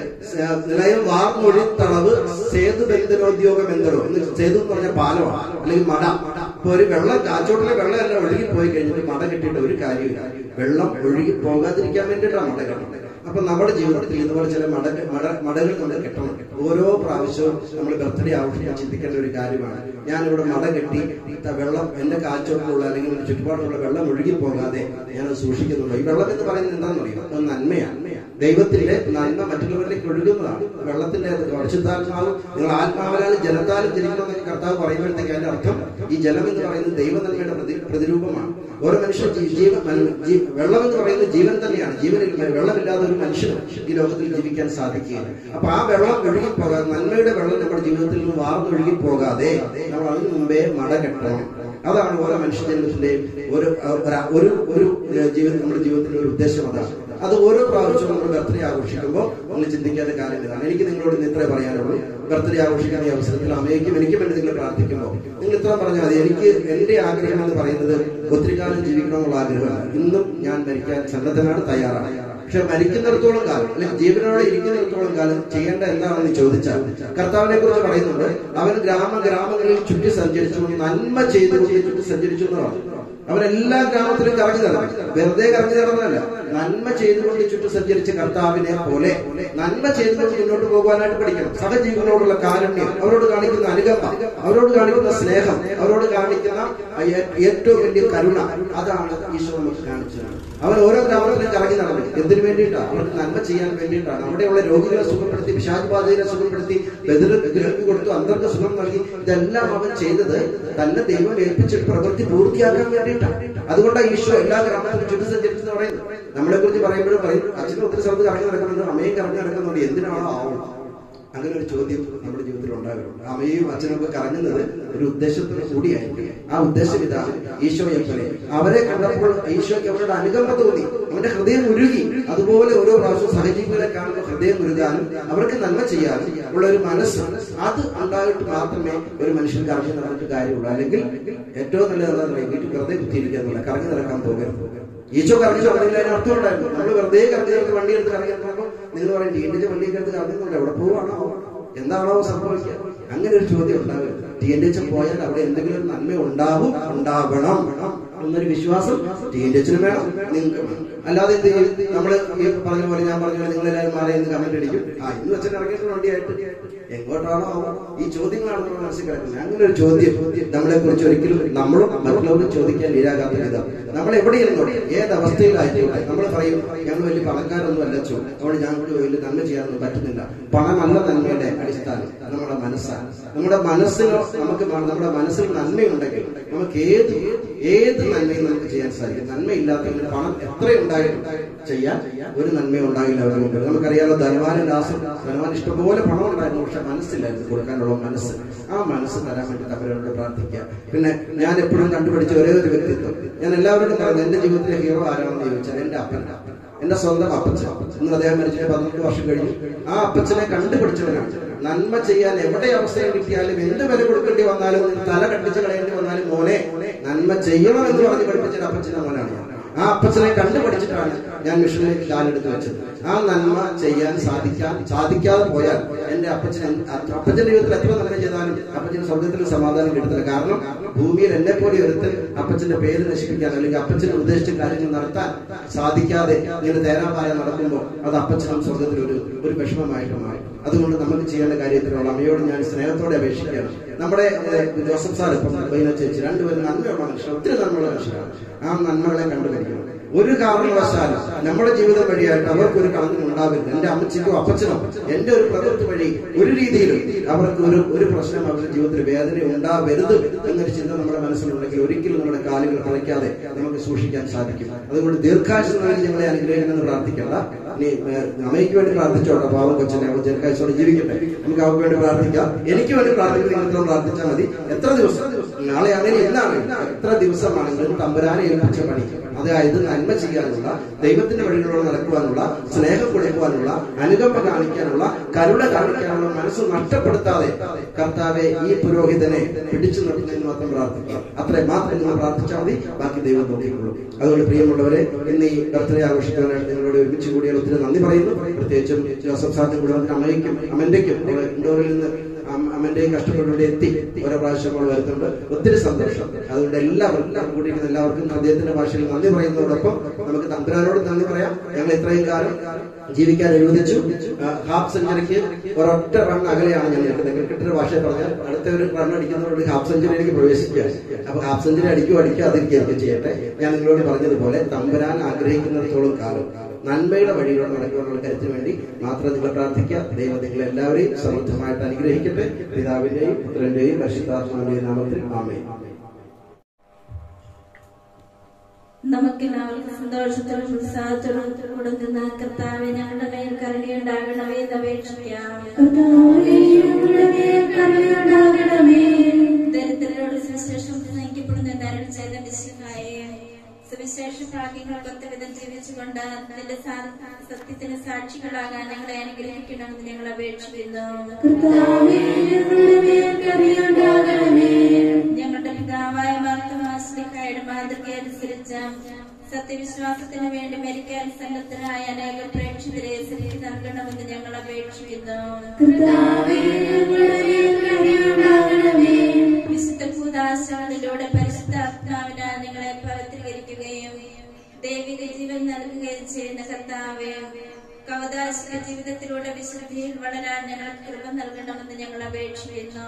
നിലയം വാർമൊഴി തളവ് സേതു ബന്ധനോദ്യോഗം എന്തടോ എന്ന്. സേതു എന്ന് പറഞ്ഞ പാലമാണ്, അല്ലെങ്കിൽ മട. ഇപ്പൊ ഒരു വെള്ളം, കാൽച്ചോട്ടിലെ വെള്ളം എല്ലാം ഒഴുകി പോയി കഴിഞ്ഞിട്ട് മട കെട്ടിയിട്ട് ഒരു കാര്യമില്ല. വെള്ളം ഒഴുകി പോകാതിരിക്കാൻ വേണ്ടിയിട്ടാണ് മട കെട്ടണം. അപ്പൊ നമ്മുടെ ജീവിതത്തിൽ ഇതുപോലെ ചില മടകൾ നമ്മൾ കെട്ടണം. ഓരോ പ്രാവശ്യവും നമ്മൾ ബർത്ത്ഡേ ആഘോഷിക്കാൻ ചിന്തിക്കേണ്ട ഒരു കാര്യമാണ്. ഞാനിവിടെ മട കെട്ടി വെള്ളം എന്റെ കാൽച്ചോട്ടിലുള്ള അല്ലെങ്കിൽ ചുറ്റുപാടുള്ള വെള്ളം ഒഴുകി പോകാതെ ഞാനത് സൂക്ഷിക്കുന്നുണ്ടോ? ഈ വെള്ളം എന്ന് പറയുന്നത് എന്താണെന്ന് അറിയാം, അത് നന്മയാണ്. ദൈവത്തിന്റെ നന്മ മറ്റുള്ളവരിലേക്ക് ഒഴുകുന്നതാണ്. വെള്ളത്തിന്റെ പരിശുദ്ധാത്മാവ്, നിങ്ങൾ ആത്മാവിലാലും ജലത്താലും ജനിക്കണമെന്നൊക്കെ കർത്താവ് പറയുമ്പോഴത്തേക്ക് അതിന്റെ അർത്ഥം ഈ ജലം എന്ന് പറയുന്നത് ദൈവനന്മയുടെ പ്രതിരൂപമാണ്. ഓരോ മനുഷ്യൻ വെള്ളം എന്ന് പറയുന്നത് ജീവൻ തന്നെയാണ്. ജീവനില്ല, വെള്ളമില്ലാതെ ഒരു മനുഷ്യനും ഈ ലോകത്തിൽ ജീവിക്കാൻ സാധിക്കുകയില്ല. അപ്പൊ ആ വെള്ളം ഒഴുകിപ്പോകാതെ, നന്മയുടെ വെള്ളം നമ്മുടെ ജീവിതത്തിൽ നിന്ന് വാർന്നൊഴുകി പോകാതെ നമ്മൾ അതിനു മുമ്പേ മട കെട്ടണം. അതാണ് ഓരോ മനുഷ്യജീവിതത്തിന്റെയും ഒരു ജീവിതം, നമ്മുടെ ജീവിതത്തിന്റെ ഒരു ഉദ്ദേശം അതാണ്. അത് ഓരോ പ്രാവശ്യവും നമ്മൾ ബർത്ത്ഡേ ആഘോഷിക്കുമ്പോൾ നമ്മൾ ചിന്തിക്കേണ്ട കാര്യം ഇതാണ്. എനിക്ക് നിങ്ങളോട് ഇന്ന് ഇത്രേ പറയാനുള്ളൂ. ബർത്ത്ഡേ ആഘോഷിക്കാൻ ഈ അവസരത്തിൽ അമ്മയ്ക്കും എനിക്കും വേണ്ടി നിങ്ങൾ പ്രാർത്ഥിക്കുമ്പോൾ നിങ്ങൾ ഇത്ര പറഞ്ഞാൽ മതി. എന്റെ ആഗ്രഹം എന്ന് പറയുന്നത് ഒത്തിരി കാലം ജീവിക്കണമെന്നുള്ള ആഗ്രഹമാണ്. ഇന്നും ഞാൻ മരിക്കാൻ സന്നദ്ധനാണ്, തയ്യാറാണ്. പക്ഷെ മരിക്കുന്നിടത്തോളം കാലം അല്ലെങ്കിൽ ജീവനോടെ ഇരിക്കുന്നിടത്തോളം കാലം ചെയ്യേണ്ട എന്താണെന്ന് ചോദിച്ചാൽ കർത്താവിനെ കുറിച്ച് പറയുന്നുണ്ട്, അവൻ ഗ്രാമങ്ങളിൽ ചുറ്റി സഞ്ചരിച്ചു, നന്മ ചെയ്തുകൊണ്ട് ചുറ്റി സഞ്ചരിച്ചു എന്നാണ്. അവരെല്ലാ ഗ്രാമത്തിലും കറങ്ങി നടന്നു, വെറുതെ കറങ്ങി നടന്നല്ല, നന്മ ചെയ്തുകൊണ്ട് ചുറ്റി സഞ്ചരിച്ച കർത്താവിനെ പോലെ നന്മ ചെയ്തുകൊണ്ട് മുന്നോട്ട് പോകുവാനായിട്ട് പഠിക്കണം. സഹജീവനോടുള്ള കാരുണ്യം, അവരോട് കാണിക്കുന്ന അനുകമ്പ, അവരോട് കാണിക്കുന്ന സ്നേഹം, അവരോട് കാണിക്കുന്ന ഏറ്റവും വലിയ കരുണ, അതാണ് ഈശോ നമുക്ക് കാണിച്ചത്. അവൻ ഓരോ ഗ്രാമത്തിലും കറങ്ങി നടന്നു. എന്തിനു വേണ്ടിയിട്ടാണ്? അവർക്ക് നന്മ ചെയ്യാൻ വേണ്ടിയിട്ടാണ്. അവിടെയുള്ള രോഗികളെ സുഖപ്പെടുത്തി, പിശാചുബാധിതരെ സുഖപ്പെടുത്തി, ബദിരക്ക് കൊടുത്തു, അന്തർക്ക് സുഖം നൽകി. ഇതെല്ലാം അവൻ ചെയ്തത് തന്നെ ദൈവം ഏൽപ്പിച്ചിട്ട് പ്രവൃത്തി പൂർത്തിയാക്കാൻ വേണ്ടിയിട്ടാണ്. അതുകൊണ്ടാണ് ഈശോ എല്ലാ ഗ്രാമത്തിലും ചുറ്റി സഞ്ചരിച്ചെന്ന് പറയുന്നത്. നമ്മളെ കുറിച്ച് പറയുമ്പോഴും പറയും, അച്ഛനും ഒത്തിരി സ്ഥലത്ത് കറങ്ങി നടക്കുന്നുണ്ട്, അമ്മയും കറങ്ങി നടക്കുന്നുണ്ട്, എന്തിനാണോ ആവും? അങ്ങനെ ഒരു ചോദ്യം നമ്മുടെ ജീവിതത്തിൽ ഉണ്ടാകാറുണ്ട്. അമ്മയും അച്ഛനൊക്കെ കറങ്ങുന്നത് ഒരു ഉദ്ദേശത്തിന് കൂടിയായിരിക്കും. ആ ഉദ്ദേശം ഇതാണ്, ഈശോയെ പോലെ അവരെ കണ്ടപ്പോൾ ഈശോയ്ക്ക് അവരുടെ അനുകമ്പ തോന്നി, അവന്റെ ഹൃദയം ഉരുകി. അതുപോലെ ഓരോ പ്രാവശ്യം സഹജീവികളെ കാണുമ്പോൾ ഹൃദയം ഉരുകാനും അവർക്ക് നന്മ ചെയ്യാനും ഉള്ള ഒരു മനസ്സ്, അത് ഉണ്ടായിട്ട് മാത്രമേ ഒരു മനുഷ്യൻ കറങ്ങി നടന്നിട്ട് കാര്യമുള്ളൂ. അല്ലെങ്കിൽ ഏറ്റവും നല്ലത് എന്താണെന്ന് പറയും, വീട്ടിൽ വെറുതെ കുത്തിയിരിക്കാന്നുള്ള, കറങ്ങി നടക്കാൻ പോകരുത്. ഈശോ കറങ്ങി നടന്നില്ല, അതിന് അർത്ഥം ഉണ്ടായിരുന്നു. നമ്മൾ വെറുതെ കറങ്ങി നടന്ന് വണ്ടി എടുത്ത് കറങ്ങി നടക്കുമ്പോൾ നിങ്ങൾ പറയും, TNT വണ്ടിയൊക്കെ എടുത്ത് കറങ്ങുന്നുണ്ട്, എവിടെ പോവാണോ, എന്താണോ സംഭവിക്കുക? അങ്ങനെ ഒരു ചോദ്യം ഉണ്ടാകും. TNT പോയാൽ അവിടെ എന്തെങ്കിലും നന്മ ഉണ്ടാവണം എന്നൊരു വിശ്വാസം TNT വേണം, നിങ്ങൾക്ക് വേണം. അല്ലാതെ എന്ത് ചെയ്യും? നമ്മള് പറഞ്ഞ പോലെ, ഞാൻ പറഞ്ഞ പോലെ നിങ്ങളെല്ലാവരും മാറി എന്ന് കമന്റ് അടിക്കും, ഇന്ന് വെച്ചാൽ ഇറങ്ങിയിട്ട് വണ്ടിയായിട്ട് എങ്ങോട്ടാണോ ഈ ചോദ്യങ്ങളാണ് നമ്മൾ മനസ്സിൽ കിടക്കുന്നത്. അങ്ങനെ ഒരു ചോദ്യം നമ്മളെ കുറിച്ച് ഒരിക്കലും നമ്മളും മറ്റുള്ളവരും ചോദിക്കാൻ ഇരാകാത്ത വിധം നമ്മൾ എവിടെയിരുന്നോ, ഏതവസ്ഥയിലായിക്കോട്ടെ, നമ്മൾ പറയും ഞങ്ങൾ വലിയ പണക്കാരൊന്നും അല്ല ചോ, അവിടെ ഞങ്ങൾക്ക് വലിയ നന്മ ചെയ്യാനൊന്നും പറ്റുന്നില്ല. പണമല്ല നന്മയുടെ അടിസ്ഥാനം, നമ്മുടെ മനസ്സാണ്. നമ്മുടെ മനസ്സിനോ നമ്മുടെ മനസ്സിൽ നന്മയുണ്ടെങ്കിൽ നമുക്ക് ഏത് നന്മയും നമുക്ക് ചെയ്യാൻ സാധിക്കും. നന്മയില്ലാത്തവന് പണം എത്രയുണ്ടായിട്ടും ചെയ്യാൻ ഒരു നന്മയും ഉണ്ടാകില്ല അവരുടെ മുമ്പിൽ. നമുക്കറിയാമല്ലോ, ധനവാൻ ഇഷ്ടംപോലെ പണം ഉണ്ടായിരുന്നു, പക്ഷെ മനസ്സിലായിരുന്നു കൊടുക്കാനുള്ള മനസ്സ്. ആ മനസ്സ് തരാൻ വേണ്ടിയിട്ട് അവരോട് പ്രാർത്ഥിക്കുക. പിന്നെ ഞാൻ എപ്പോഴും കണ്ടുപിടിച്ച ഒരേ ഒരു വ്യക്തിത്വം, ഞാൻ എല്ലാവരോടും പറയുന്നത്, എന്റെ ജീവിതത്തിലെ ഹീറോ ആരാണെന്ന് ചോദിച്ചാൽ എന്റെ അപ്പനാണ്, എന്റെ സ്വന്തം അപ്പച്ചൻ. ഇന്ന് അദ്ദേഹം മരിച്ചിട്ട് 18 വർഷം കഴിഞ്ഞു. ആ അപ്പച്ചനെ കണ്ടുപിടിച്ചവനാണ്. നന്മ ചെയ്യാൻ എവിടെ അവസരം കിട്ടിയാലും, എന്ത് വില കൊടുക്കേണ്ടി വന്നാലും, തല കട്ടിച്ച് കളയേണ്ടി വന്നാലും, മോനെ നന്മ ചെയ്യണം എന്ന് പറഞ്ഞ് പഠിപ്പിച്ചൊരു അപ്പച്ചനെ മോനാണ്. ആ അപ്പച്ചനെ കണ്ടുപിടിച്ചിട്ടാണ് ഞാൻ മിഷനിലേക്ക് കാലെടുത്ത് വെച്ചത്. ആ നന്മ ചെയ്യാൻ സാധിക്കാതെ പോയാൽ എന്റെ അപ്പച്ചന്റെ ജീവിതത്തിൽ എത്ര നന്മ ചെയ്താലും അപ്പച്ചന് സ്വർഗത്തിൽ സമാധാനം കിട്ടത്തില്ല. കാരണം ഭൂമിയിൽ എന്നെ പോലെ ഒരുത്ത് അപ്പച്ചന്റെ പേര് നശിപ്പിക്കാൻ, അല്ലെങ്കിൽ അപ്പച്ചന് ഉദ്ദേശിച്ച കാര്യങ്ങൾ നടത്താൻ സാധിക്കാതെ ഇങ്ങനെ തേരാപായ നടക്കുമ്പോൾ അത് അപ്പച്ചനും സ്വർഗത്തിൽ ഒരു വിഷമമായിട്ട് മാറും. അതുകൊണ്ട് നമുക്ക് ചെയ്യേണ്ട കാര്യത്തിലുള്ള അമ്മയോട് ഞാൻ സ്നേഹത്തോടെ അപേക്ഷിക്കുകയാണ്. നമ്മുടെ ജോസഫ് സാർ, ഇപ്പം ബൈന ചേച്ചി, രണ്ടുപേരും നന്മയുള്ള മനുഷ്യർ, ഒത്തിരി നന്മയുള്ള മനുഷ്യരാണ്. ആ നന്മകളെ കണ്ടുപിടിക്കണം. ഒരു കാരണവശാലും നമ്മുടെ ജീവിതം വഴിയായിട്ട് അവർക്കൊരു കളങ്കം ഉണ്ടാവരുത്. എന്റെ അമ്മച്ചിക്കോ അപ്പച്ചനോ എന്റെ ഒരു പ്രവൃത്തി വഴി ഒരു രീതിയിലും അവർക്ക് ഒരു പ്രശ്നം, അവരുടെ ജീവിതത്തിൽ വേദന ഉണ്ടാവരുത് എന്നൊരു ചിന്ത നമ്മുടെ മനസ്സിലുണ്ടെങ്കിൽ ഒരിക്കലും നമ്മുടെ കാലുകൾ കളയ്ക്കാതെ നമുക്ക് സൂക്ഷിക്കാൻ സാധിക്കും. അതുകൊണ്ട് ദീർഘായുസ്സ് നൽകി ഞങ്ങളെ അനുഗ്രഹിക്കണമെന്ന് പ്രാർത്ഥിക്കേണ്ട. ഇനി അമ്മയ്ക്ക് വേണ്ടി പ്രാർത്ഥിച്ചോട്ടെ, പാവം കൊച്ചിനെ, അവൾ ദീർഘായുസ്സോടെ ജീവിക്കട്ടെ. നമുക്ക് അവർക്ക് വേണ്ടി പ്രാർത്ഥിക്കാം. എനിക്ക് വേണ്ടി പ്രാർത്ഥിക്കുന്നത് പ്രാർത്ഥിച്ചാൽ മതി. എത്ര ദിവസം, നാളെ അങ്ങനെ എന്താണ്, എത്ര ദിവസമാണെങ്കിലും തമ്പുരാനെ ഏൽപ്പിച്ച പണി, അതായത് നന്മ ചെയ്യാനുള്ള, ദൈവത്തിന്റെ വഴികളിലൂടെ നടക്കുവാനുള്ള, സ്നേഹം കൊടുക്കുവാനുള്ള, അനുകമ്പ കാണിക്കാനുള്ള, കരുണ കാണിക്കാനുള്ള മനസ്സ് നഷ്ടപ്പെടുത്താതെ കർത്താവെ ഈ പുരോഹിതനെ പിടിച്ചു നിർത്തുന്നതിന് മാത്രം പ്രാർത്ഥിക്കുക. അത്രയും മാത്രം നിങ്ങൾ പ്രാർത്ഥിച്ചാൽ മതി, ബാക്കി ദൈവം നോക്കിക്കൊള്ളും. അതുകൊണ്ട് പ്രിയമുള്ളവരെ, ഇന്ന് ഈ ബർത്ത്ഡേ ആഘോഷിക്കാനായിട്ട് നിങ്ങളോട് ഒരുമിച്ച് കൂടിയാൽ ഒത്തിരി നന്ദി പറയുന്നു. പ്രത്യേകിച്ചും ജോസഫ് സാറിന്റെ കുടുംബത്തിന്, അമ്മയ്ക്കും അമ്മന്റെക്കും, ഇൻഡോറിൽ നിന്ന് അമ്മന്റെയും കഷ്ടപ്പെട്ടുകൊണ്ട് എത്തി ഓരോ പ്രാവശ്യം നമ്മൾ വരുന്നുണ്ട്. ഒത്തിരി സന്തോഷം. അതുകൊണ്ട് എല്ലാവർക്കും കൂടിയിരിക്കുന്ന എല്ലാവർക്കും അദ്ദേഹത്തിന്റെ ഭാഷയിൽ നന്ദി പറയുന്നതോടൊപ്പം നമുക്ക് തമ്പുരാനോട് നന്ദി പറയാം. ഞങ്ങൾ ഇത്രയും കാലം ജീവിക്കാൻ എഴുതിച്ചു. ഹാഫ് സെഞ്ചുറിക്ക് ഒരൊറ്റ റൺ അകലെയാണ് ഞാൻ നിൽക്കുന്നത്. ക്രിക്കറ്റിന്റെ ഭാഷ പറഞ്ഞാൽ അടുത്ത ഒരു റൺ അടിക്കുന്നതോട് ഹാഫ് സെഞ്ചുറിയിലേക്ക് പ്രവേശിക്കുക. അപ്പൊ ഹാഫ് സെഞ്ചുറി അടിക്കാതിരിക്കുകയൊക്കെ ചെയ്യട്ടെ. ഞാൻ നിങ്ങളോട് പറഞ്ഞതുപോലെ തമ്പുരാൻ ആഗ്രഹിക്കുന്നിടത്തോളം കാലം നന്മയുടെ വഴിയിലൂടെ നടക്കുവാനുള്ള കരുത്തിന് വേണ്ടി മാത്രം നിങ്ങൾ പ്രാർത്ഥിക്കുക. ദൈവം നിങ്ങളെ എല്ലാവരെയും സമൃദ്ധമായിട്ട് അനുഗ്രഹിക്കട്ടെ. പിതാവിന്റെയും പുത്രന്റെയും പരിശുദ്ധാത്മാവിന്റെയും നാമത്തിൽ ആമേൻ. നമുക്കെല്ലാവർക്കും സന്തോഷത്തോടും ഉത്സാഹത്തോടും കൊടുക്കുന്ന കർത്താവെ, ഞങ്ങളുടെ മേൽ കരുണയുണ്ടാകണമേ എന്ന് അപേക്ഷിക്കാം. ദരിദ്രരോട് സുവിശേഷം നയിക്കപ്പെടുന്ന ധാരണ ചെയ്ത വിശുദ്ധായെ, സുവിശേഷ ഭാഗ്യങ്ങൾ കൊത്തവിധം ജീവിച്ചുകൊണ്ട് നിന്റെ സത്യത്തിന് സാക്ഷികളാകാൻ ഞങ്ങളെ അനുഗ്രഹിക്കണമെന്ന് ഞങ്ങൾ അപേക്ഷിക്കുന്നു. ഞങ്ങളുടെ പിതാവായ മാർത്തോമാശ്ലീഹായുടെ മാതൃക അനുസരിച്ച് സത്യവിശ്വാസത്തിന് വേണ്ടി മരിക്കാൻ സന്നദ്ധരായ അനേക പ്രേക്ഷിതരെ സൃഷ്ടി നൽകണമെന്ന് ഞങ്ങൾ അപേക്ഷിക്കുന്നു. വിശുദ്ധ കൂദാശകളിലൂടെ പരിശുദ്ധാത്മാവിനാൽ നിങ്ങളെ പവിത്രീകരിക്കുകയും ദൈവിക ജീവൻ നൽകുകയും ചെയ്യുന്ന കർത്താവേ, കവദാശിക ജീവിതത്തിലൂടെ വിശുദ്ധിയിൽ വളരാൻ ഞങ്ങൾക്ക് കൃപ നൽകണമെന്ന് ഞങ്ങൾ അപേക്ഷിക്കുന്നു.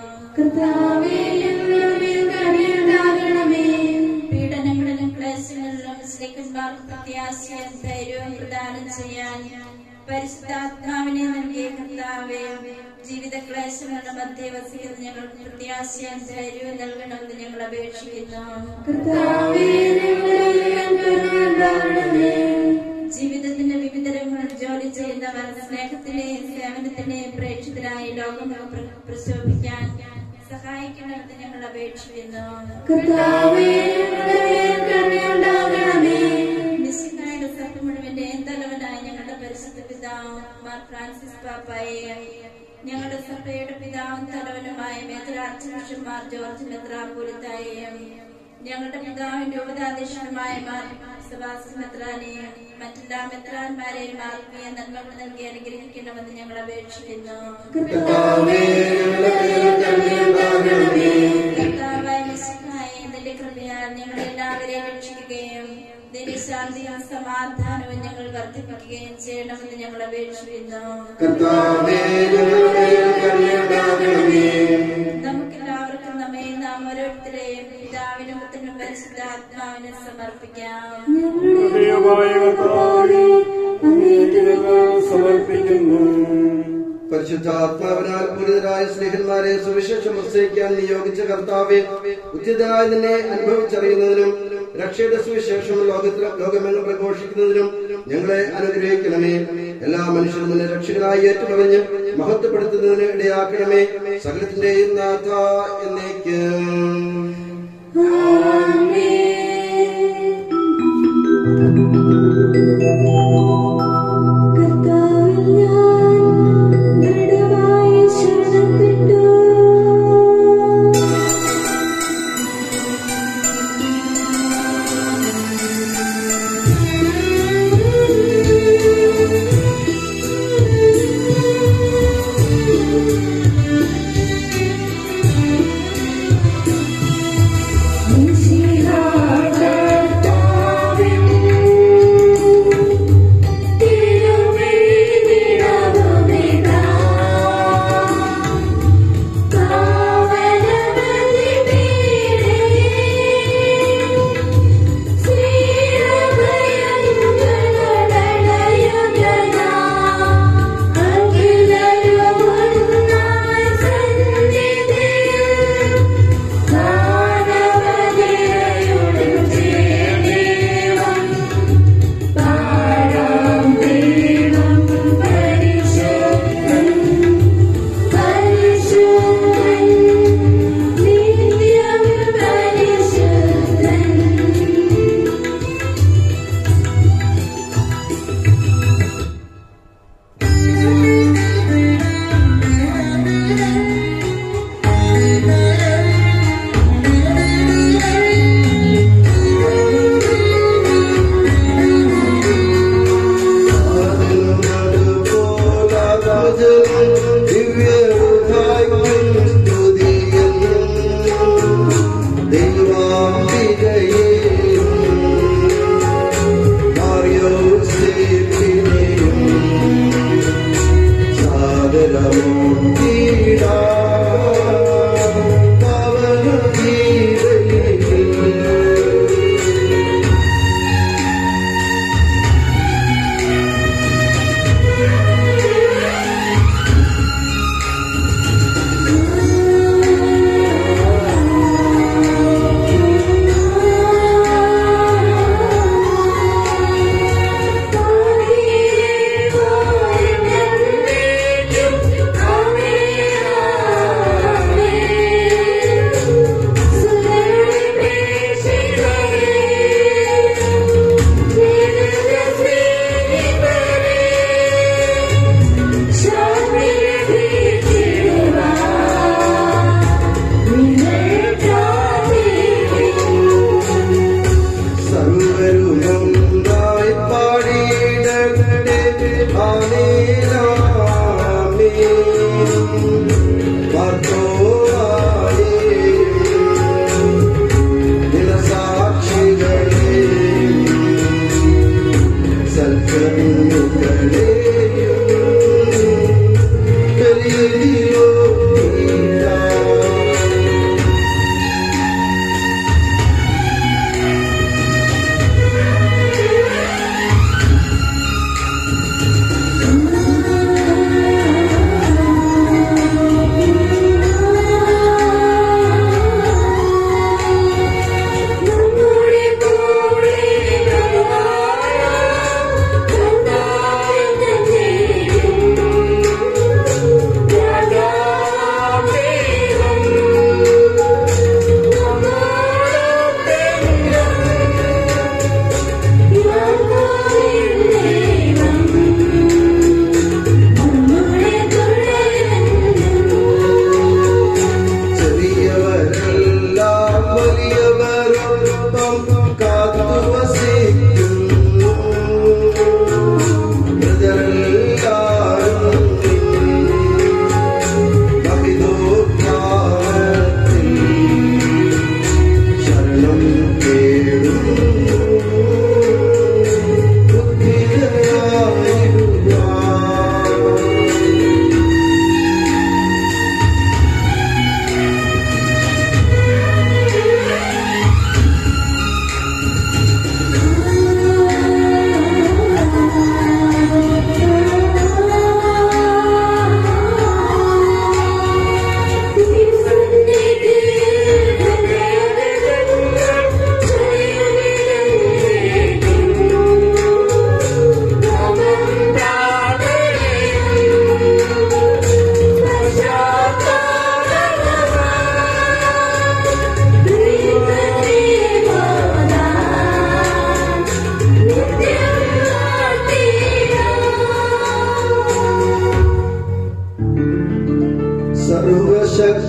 പീഡനങ്ങളിലും ക്ലേശങ്ങളിലും സ്ത്രീക്കന്മാർക്ക് പ്രത്യാശയും ധൈര്യവും പ്രദാനം ചെയ്യാൻ പരിശുദ്ധാത്മാവിനെ നൽകിയ കർത്താവേ, ജീവിത ക്ലേശങ്ങളുടെ മധ്യേ വസിക്കുന്ന ഞങ്ങൾക്ക് പ്രത്യാശയും ധൈര്യവും നൽകണമെന്ന് ഞങ്ങൾ അപേക്ഷിക്കുന്നു. ജീവിതത്തിന്റെ വിവിധ രംഗങ്ങളിൽ ജോലി ചെയ്യുന്നവർ സ്നേഹത്തിന്റെയും സേവനത്തിന്റെയും പ്രേക്ഷിതരായി ലോകം പ്രശോഭിക്കാൻ സഹായിക്കണമെന്ന് ഞങ്ങൾ അപേക്ഷിക്കുന്നു. മിശിഹായുടെ സഭ മുഴുവന്റെയും തലവനായ ഞങ്ങളുടെ പരിശുദ്ധ പിതാവ് മാർ ഫ്രാൻസിസ് പാപ്പായെ, ഞങ്ങളുടെ സഭയുടെ പിതാവും തലവനുമായ major archbishop Mar George മെത്രാപ്പോലീത്തായെയും, ഞങ്ങളുടെ പിതാവിന്റെ ഉപദേശകനുമായ മാർ സെബാസ്റ്റ്യൻ മെത്രാനെയും മറ്റെല്ലാ മെത്രാന്മാരെയും ആത്മീയ നന്മകൾ നൽകി അനുഗ്രഹിക്കണമെന്ന് ഞങ്ങൾ അപേക്ഷിക്കുന്നു. കർത്താവായ മിശിഹായെ, നിന്റെ കൃപയാൽ ഞങ്ങളെല്ലാവരെയും രക്ഷിക്കുകയും നിന്റെ ശാന്തിയും സമാധാനവും ഞങ്ങൾ വർദ്ധിപ്പിക്കുകയും ചെയ്യണമെന്ന് ഞങ്ങൾ അപേക്ഷിക്കുന്നു. നമുക്കെല്ലാവർക്കും നമ്മെ നാം ഓരോരുത്തരെയും പിതാവിനും പുത്രനും പരിശുദ്ധാത്മാവിനും സമർപ്പിക്കാം. പരിശുദ്ധാത്മാവിനാൽ പൂരിതരായ സ്നേഹന്മാരെ സുവിശേഷം പ്രസംഗിക്കാൻ നിയോഗിച്ച കർത്താവെ, ഉചിതനായ നിന്നെ അനുഭവിച്ചറിയുന്നതിനും രക്ഷയുടെ സുവിശേഷം ലോകമെങ്ങും പ്രഘോഷിക്കുന്നതിനും ഞങ്ങളെ അനുഗ്രഹിക്കണമേ. എല്ലാ മനുഷ്യരും നിന്നെ രക്ഷകനായി ഏറ്റുപറഞ്ഞ് മഹത്വപ്പെടുത്തുന്നതിന് ഇടയാക്കണമേ. സകലത്തിന്റെയും നാഥ എന്നേക്കും. Thank you.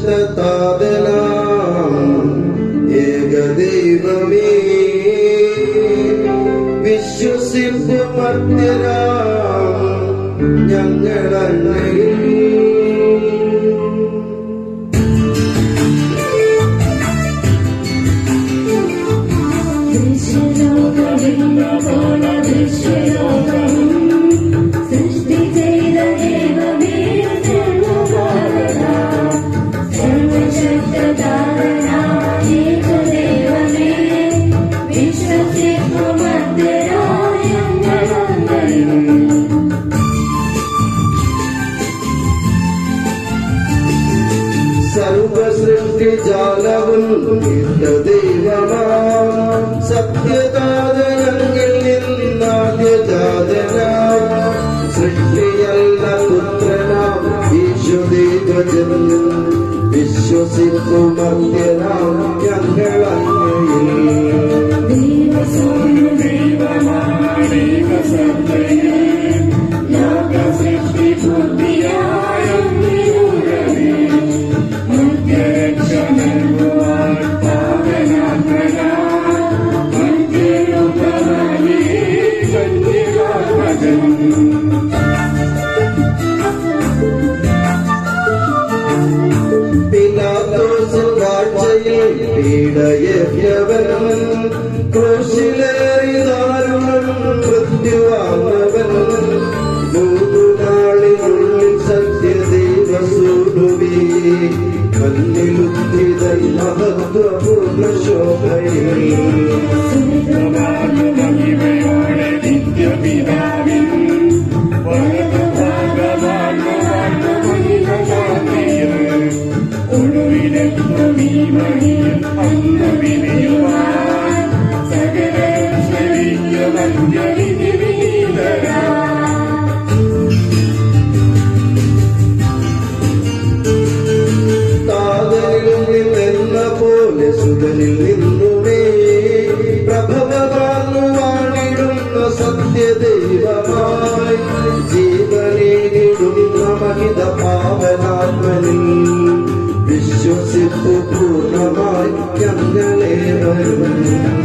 സർവശക്തതാതനാം ഏകദൈവമേ വിശ്വസിപ്പുമർത്യരാം ഞങ്ങളങ്ങയിൽ സർവസൃഷ്ടിജാലവും ദൈവമാം സത്യതാതനങ്ങളിൽ നിന്നാദ്യജാതനാം സൃഷ്ടിയല്ല പുത്രനാം ഈശോദേവജൻ വിശ്വസിപ്പുമർത്യനാം ഞങ്ങളങ്ങയിൽ പീഡയവൻ ക്രൂശിലേറി ദാരുണം മൃത്യുവാങ്ങവൻ മൂന്നാളിനുള്ളിൽ സത്യദൈവസൂനുവേ കണ്ണിലുദ്ധിതൻ മഹത്വപൂർണ്ണ ശോഭയിൽ സുതനിൽ നിന്നുമേ പ്രഭവമാർന്നു വാണിടുന്ന സത്യദൈവമായി ജീവനേകിടുന്ന മഹിത പാവനാത്മനിൽ വിശ്വസിപ്പു പൂർണ്ണമായി ഞങ്ങളെ വരുവൻ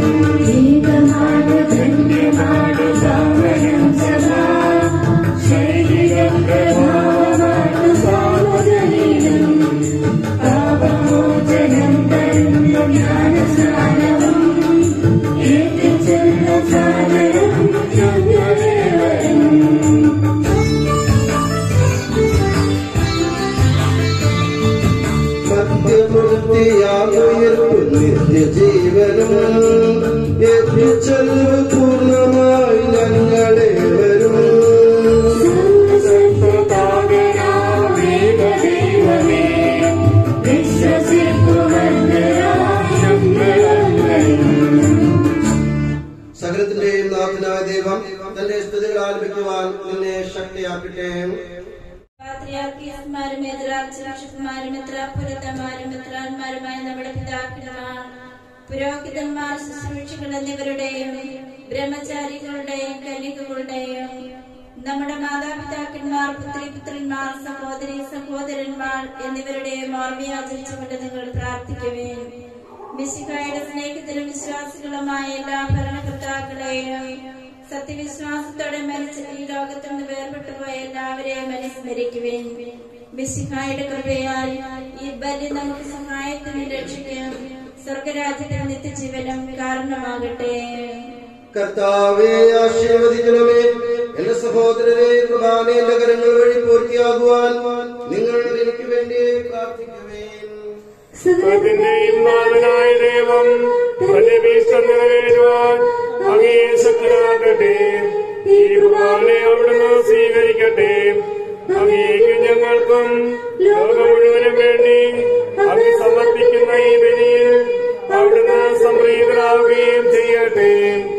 നിത്യജീവനും എത്തിച്ചെല്ലു പൂർണ്ണമായി ഞങ്ങളെ വരും സകലത്തിന്റെയും നാഥനായ ദൈവം തന്റെ സ്തുതികൾ ആലപിക്കുവാൻ നിന്നെ ശക്തിയാക്കട്ടെ. പാത്രിയാർക്കീയന്മാരും മേധാവിമാരും മെത്രാപ്പൊലീത്തമാരും മെത്രാന്മാരുമായ നമ്മുടെ പിതാക്കന്മാർ, പുരോഹിതന്മാർ, ശുശ്രൂഷകൾ എന്നിവരുടെയും ബ്രഹ്മചാരികളുടെയും കന്യകകളുടെയും നമ്മുടെ മാതാപിതാക്കന്മാർ, പുത്രിപുത്രന്മാർ, സഹോദരി സഹോദരന്മാർ എന്നിവരുടെയും ഓർമ്മ ആചരിച്ചുകൊണ്ട് നിങ്ങൾ പ്രാർത്ഥിക്കുവേ. മിശിഹായുടെ സ്നേഹത്തിലും വിശ്വാസികളുമായ എല്ലാ ഭരണകർത്താക്കളെയും സത്യവിശ്വാസത്തോടെ മരിച്ച ഈ ലോകത്തിൽ നിന്ന് വേർപെട്ടുപോയ എല്ലാവരെയും അനുസ്മരിക്കുവേൻ. മിശിഹായുടെ കൃപയാൽ ഈ ബലി നമുക്ക് സഹായത്തിനും രക്ഷിക്കും സ്വർഗരാജ്യത്തിൽ നിത്യജീവനം കാരണമാകട്ടെ. കർത്താവേ ആശീർവദിക്കണമേ. എന്റെ സഹോദരരെ, കുർബാന എന്റെ കരങ്ങൾ വഴി പൂർത്തിയാകുവാൻ നിങ്ങൾ എനിക്ക് വേണ്ടി പ്രാർത്ഥിക്കുവേൻ. സകലത്തിന്റെയും നാഥനായ ദൈവം തന്റെ ഭീഷ്ടം നിറവേറ്റുവാൻ അങ്ങേ ശക്തനാകട്ടെ. ഈ കുർബാനയെ അവിടുന്ന് സ്വീകരിക്കട്ടെ. അങ്ങേക്ക് ഞങ്ങൾക്കും ലോകം മുഴുവനും വേണ്ടി അങ്ങ് സമർപ്പിക്കുന്ന ഈ ബലിയിൽ അവിടുന്ന് സംപ്രീതരാകുകയും ചെയ്യട്ടെ.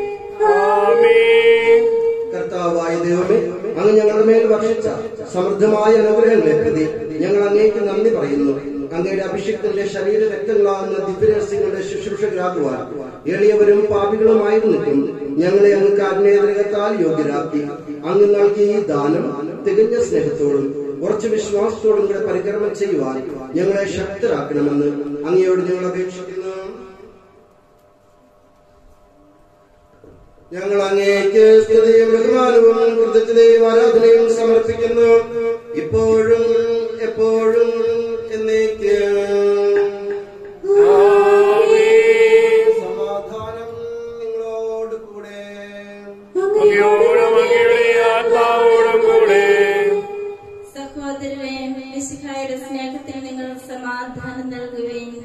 ആമേൻ. കർത്താവായ ദൈവമേ, അങ്ങ് ഞങ്ങളുടെ മേൽ വർഷിച്ച സമൃദ്ധമായ അനുഗ്രഹങ്ങളെ പ്രതി ഞങ്ങൾ അങ്ങേക്ക് നന്ദി പറയുന്നു. അങ്ങയുടെ അഭിഷിക്തന്റെ ശരീര രക്തങ്ങളാകുന്ന ദിവ്യരഹസ്യങ്ങളുടെ ശുശ്രൂഷകരാകുവാൻ എളിയവരും പാപികളുമായിരുന്നിട്ടും ഞങ്ങളെ അങ്ങ് കാരുണ്യതാൽ യോഗ്യരാക്കി. അങ്ങ് നൽകിയ ഈ ദാനം തികഞ്ഞ സ്നേഹത്തോടും ഉറച്ച വിശ്വാസത്തോടും കൂടെ പരികർമ്മം ചെയ്യുവാൻ ഞങ്ങളെ ശക്തരാക്കണമെന്ന് അങ്ങയോട് ഞങ്ങൾ അപേക്ഷിക്കുന്നു. ഞങ്ങൾ അങ്ങേക്ക് സ്തുതിയും ബഹുമാനവും കൃതജ്ഞതയും ആരാധനയും സമർപ്പിക്കുന്നു, ഇപ്പോഴും എപ്പോഴും എന്നേക്കും. സമാധാനം നിങ്ങളോട് കൂടെ. സഹോദരരെ, മിശിഹായുടെ സ്നേഹത്തിൽ നിങ്ങൾ സമാധാനം നൽകുകയും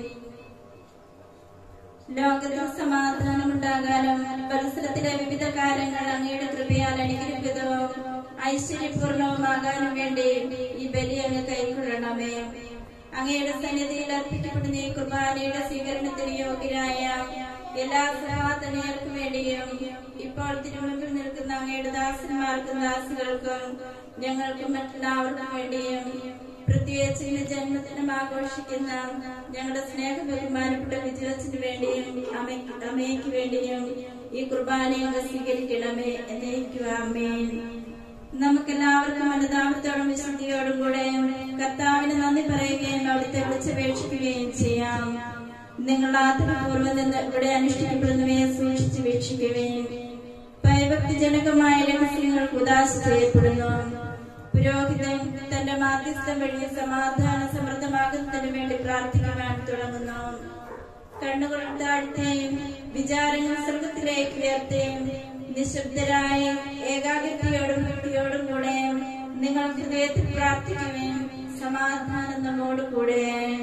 ലോകത്തിൽ സമാധാനമുണ്ടാകാനും പരിസരത്തിലെ വിവിധ കാര്യങ്ങൾ അങ്ങയുടെ കൃപയാൽ അനുഗ്രഹിക്കുന്നതും ഐശ്വര്യപൂർണവുമാകാനും വേണ്ടി ഈ ബലി അങ്ങ് കൈക്കൊള്ളണമേ. അങ്ങയുടെ സന്നിധിയിൽ അർപ്പിക്കപ്പെടുന്ന ഈ കുർബാനയുടെ സ്വീകരണത്തിന് യോഗ്യരായ എല്ലാ സഹോദരങ്ങൾക്കും വേണ്ടിയും ഇപ്പോൾ തിരുമുമ്പിൽ നിൽക്കുന്ന അങ്ങയുടെ ദാസന്മാർക്കും ദാസികൾക്കും ഞങ്ങൾക്കും മറ്റെല്ലാവർക്കും വേണ്ടിയും പ്രത്യേകിച്ച് ഇന്ന് ജന്മദിനം ആഘോഷിക്കുന്ന ഞങ്ങളുടെ സ്നേഹ ബഹുമാനപ്പെട്ട വിജയത്തിന് വേണ്ടിയും അമ്മയ്ക്ക് വേണ്ടിയും ഈ കുർബാനയും സ്വീകരിക്കണമേ എന്നേക്കുവാമേ. നമുക്കെല്ലാവർക്കും അനുതാപത്തോടും വിശുദ്ധിയോടും കൂടെ കർത്താവിന് നന്ദി പറയുകയും അവിടുത്തെ വിളിച്ചപേക്ഷിക്കുകയും ചെയ്യാം. നിങ്ങൾ ആത്മപൂർവ്വം നിന്ന് ഇവിടെ അനുഷ്ഠിക്കപ്പെടുന്നവയെ സൂക്ഷിച്ച് വീക്ഷിക്കുകയും ഭയഭക്തിജനകമായ രഹസ്യങ്ങൾക്ക് ഉദാശ ചെയ്യപ്പെടുന്നു. പുരോഹിതൻ തന്റെ മാധ്യസ്ഥം വഴി സമാധാന സമൃദ്ധമാകുന്നതിന് വേണ്ടി പ്രാർത്ഥിക്കുവാൻ തുടങ്ങുന്നു. കണ്ണുകൾ താഴ്ത്തുകയും വിചാരങ്ങൾ സ്വർഗത്തിലേക്ക് ഉയർത്തുകയും നിശബ്ദരായ ഏകാഗ്രതയോടും ഭക്തിയോടും കൂടെ നിങ്ങൾ ഹൃദയത്തിൽ പ്രാർത്ഥിക്കുകയും സമാധാനം നമ്മോടുകൂടെ.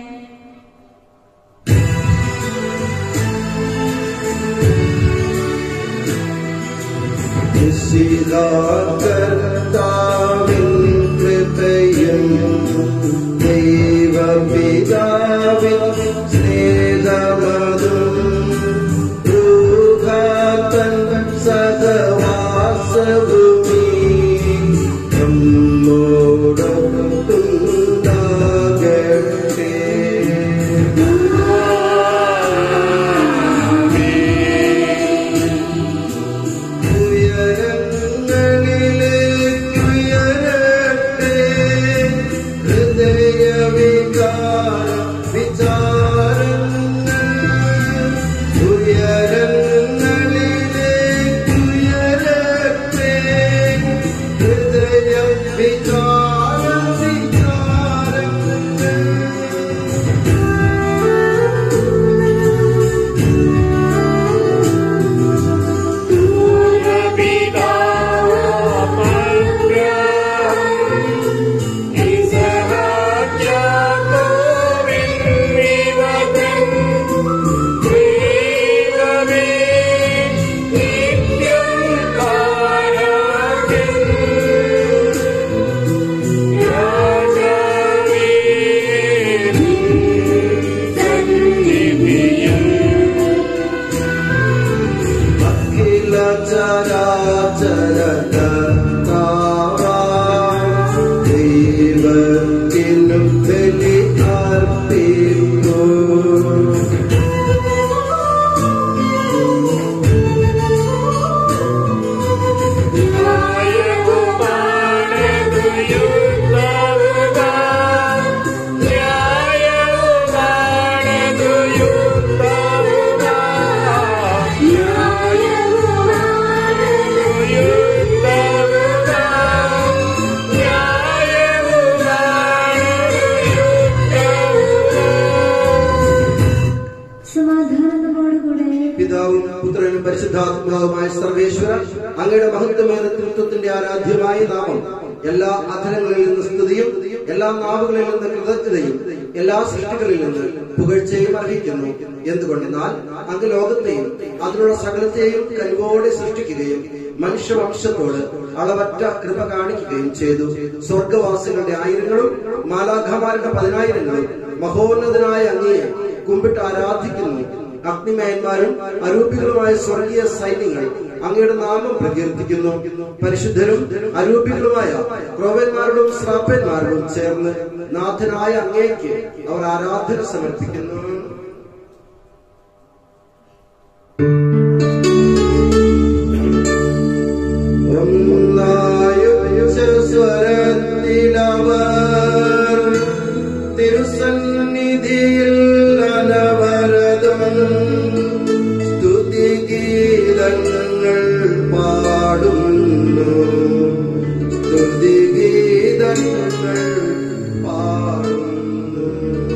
കർത്താവിൻ കൃപയും ദൈവപിതാവിൻ സ്നേഹമതും രൂഹാതൻ സഹവാസവും നമ്മോടൊത്തുണ്ടാകട്ടെ. പരിശുദ്ധാത്മാവുമായ സർവേശ്വര, അങ്ങയുടെ മഹത്വമേറിയ തൃത്വത്തിന്റെ ആരാധ്യമായ നാമം എല്ലാ അധരങ്ങളിൽ നിന്ന് സ്തുതിയും എല്ലാ നാവുകളിൽ നിന്ന് കൃതജ്ഞതയും എല്ലാ സൃഷ്ടികളിൽ നിന്ന് പുകഴ്ചയും അർഹിക്കുന്നു. എന്തുകൊണ്ടെന്നാൽ അങ്ങ് ലോകത്തെയും അതിനുള്ള സകലത്തെയും കനിവോടെ സൃഷ്ടിക്കുകയും മനുഷ്യവംശത്തോട് അളവറ്റ കൃപ കാണിക്കുകയും ചെയ്തു. സ്വർഗവാസികളുടെ ആയിരങ്ങളും മാലാഖമാരുടെ 10,000ങ്ങളും മഹോന്നതനായ അങ്ങയെ കുമ്പിട്ട് ആരാധിക്കുന്നു. അഗ്നിമയന്മാരും അരൂപികളുമായ സ്വർഗീയ സൈന്യങ്ങൾ അങ്ങയുടെ നാമം പ്രകീർത്തിക്കുന്നു. പരിശുദ്ധരും അരൂപികളുമായ ക്രോവന്മാരോടും ശ്രാപ്പന്മാരോടും ചേർന്ന് നാഥനായ അങ്ങേക്ക് അവർ ആരാധന സമർപ്പിക്കുന്നു. ഒന്നായ സ്വരത്തിലവർ തിരുസന്നിധിയിൽ അനവരതം സ്തുതിഗീതങ്ങൾ പാടുന്നു, സ്തുതിഗീതങ്ങൾ പാടുന്നു.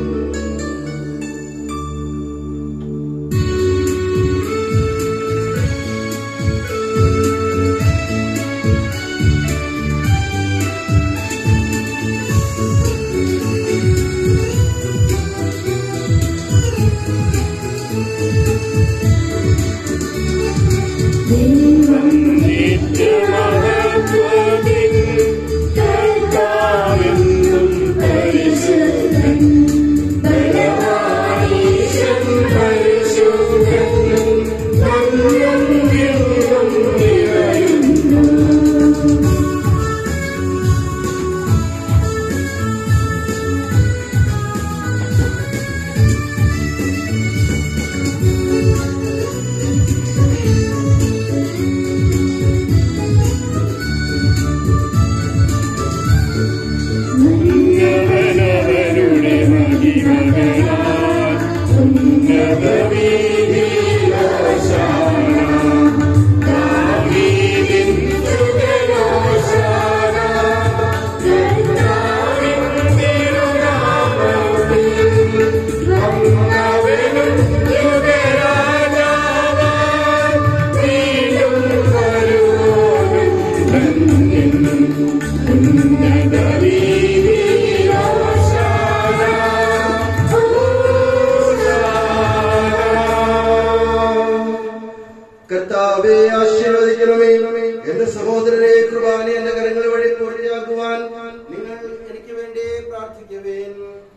കർത്താവേ, ആശീർവദിക്കണമേ. എന്റെ സഹോദരനെ കുർബാന എന്റെ കരങ്ങൾ വഴി പൂർത്തിയാക്കുവാൻ നിങ്ങൾ എനിക്ക് വേണ്ടി പ്രാർത്ഥിക്കുവേൻ.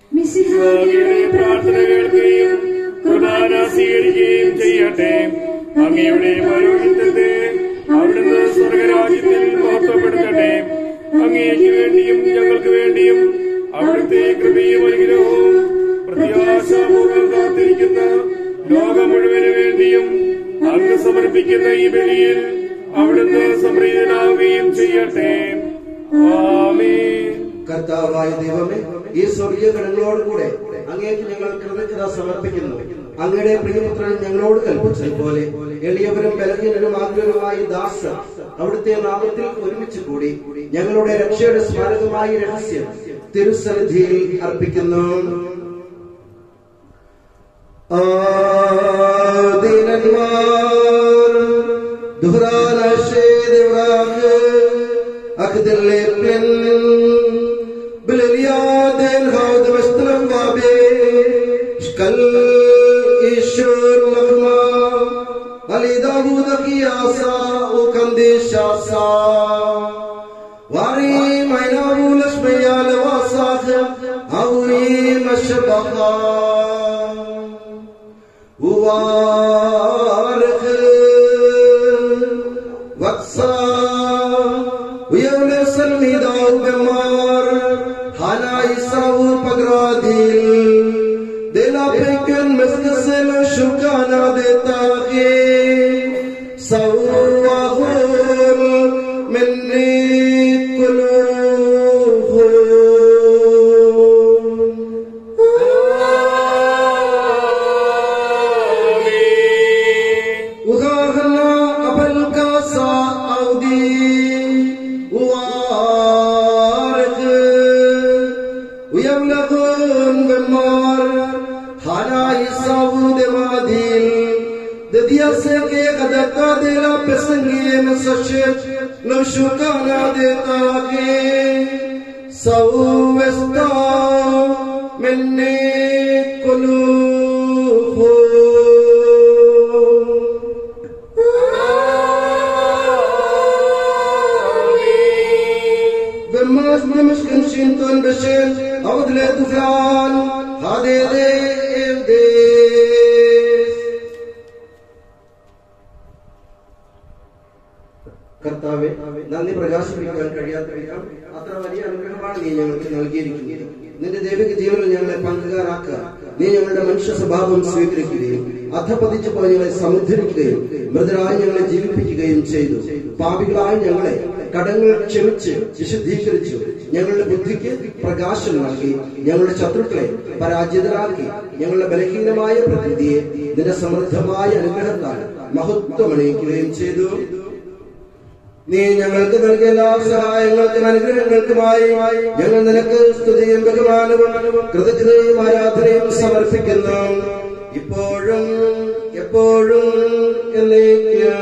മിശിഹായുടെ പ്രാർത്ഥന കേൾക്കുകയും കുർബാന സ്വീകരിക്കുകയും ചെയ്യട്ടെ. അങ്ങയുടെ പൗരോഹിത്യത്തെ അവിടുന്ന് സ്വർഗരാജ്യത്തിൽ മഹത്വപ്പെടുത്തട്ടെ. അങ്ങേക്ക് വേണ്ടിയും ഞങ്ങൾക്ക് വേണ്ടിയും അവിടുത്തെ കൃപയും അനുഗ്രഹവും പ്രത്യാശാപൂർവ്വം കാത്തിരിക്കുന്ന ലോകം മുഴുവന് വേണ്ടിയും അങ്ങ് സമർപ്പിക്കുന്ന ഈ ബലിയിൽ അവിടുന്ന് സംപ്രീതനാവുകയും ചെയ്യട്ടെ. ആമേൻ. കർത്താവായ ദൈവമേ, ഈ സ്വർഗീയ ഗണങ്ങളോടുകൂടെ അങ്ങേക്ക് ഞങ്ങൾ കൃതജ്ഞത സമർപ്പിക്കുന്നു. അങ്ങയുടെ പ്രിയപുത്രൻ ഞങ്ങളോട് കൽപ്പിച്ചതുപോലെ എളിയവരും ബലഹീനരും ആഗ്രഹമായ ദാസർ അവിടുത്തെ നാമത്തിൽ ഒരുമിച്ച് കൂടി ഞങ്ങളുടെ രക്ഷയുടെ സ്മാരകമായ രഹസ്യം തിരുസന്നിധിയിൽ അർപ്പിക്കുന്നു. കർത്താവെ, നന്ദി പ്രകാശിപ്പിക്കാൻ കഴിയാത്ത അത്ര വലിയ അനുഗ്രഹമാണ് നീ ഞങ്ങൾക്ക് നൽകിയിരിക്കുന്നത്. നിന്റെ ദൈവിക ജീവനിൽ ഞങ്ങളെ പങ്കുകാരാക്കുക. നീ ഞങ്ങളുടെ മനുഷ്യ സ്വഭാവം സ്വീകരിക്കുകയും അധപതിച്ചു പോയ ഞങ്ങളെ സമുദ്ധരിക്കുകയും മൃതരായി ഞങ്ങളെ ജീവിപ്പിക്കുകയും ചെയ്തു. പാപികളായ ഞങ്ങളെ കടങ്ങൾ ക്ഷമിച്ച് വിശുദ്ധീകരിച്ചു. ഞങ്ങളുടെ ബുദ്ധിക്ക് പ്രകാശം നൽകി. ഞങ്ങളുടെ ശത്രുക്കളെ പരാജിതരാക്കി. ഞങ്ങളുടെ ബലഹീനമായ പ്രകൃതിയെ നിന്റെ സമൃദ്ധമായ അനുഗ്രഹത്താൽ മഹത്വമണിയിക്കുകയും ചെയ്തു. നീ ഞങ്ങൾക്ക് നൽകിയ എല്ലാ സഹായങ്ങൾക്കും അനുഗ്രഹങ്ങൾക്കുമായി ഞങ്ങൾ നിനക്ക് സ്തുതിയും ബഹുമാനവും കൃതജ്ഞതയും ആരാധനയും സമർപ്പിക്കുന്നു, ഇപ്പോഴും എപ്പോഴും എന്നേക്കും.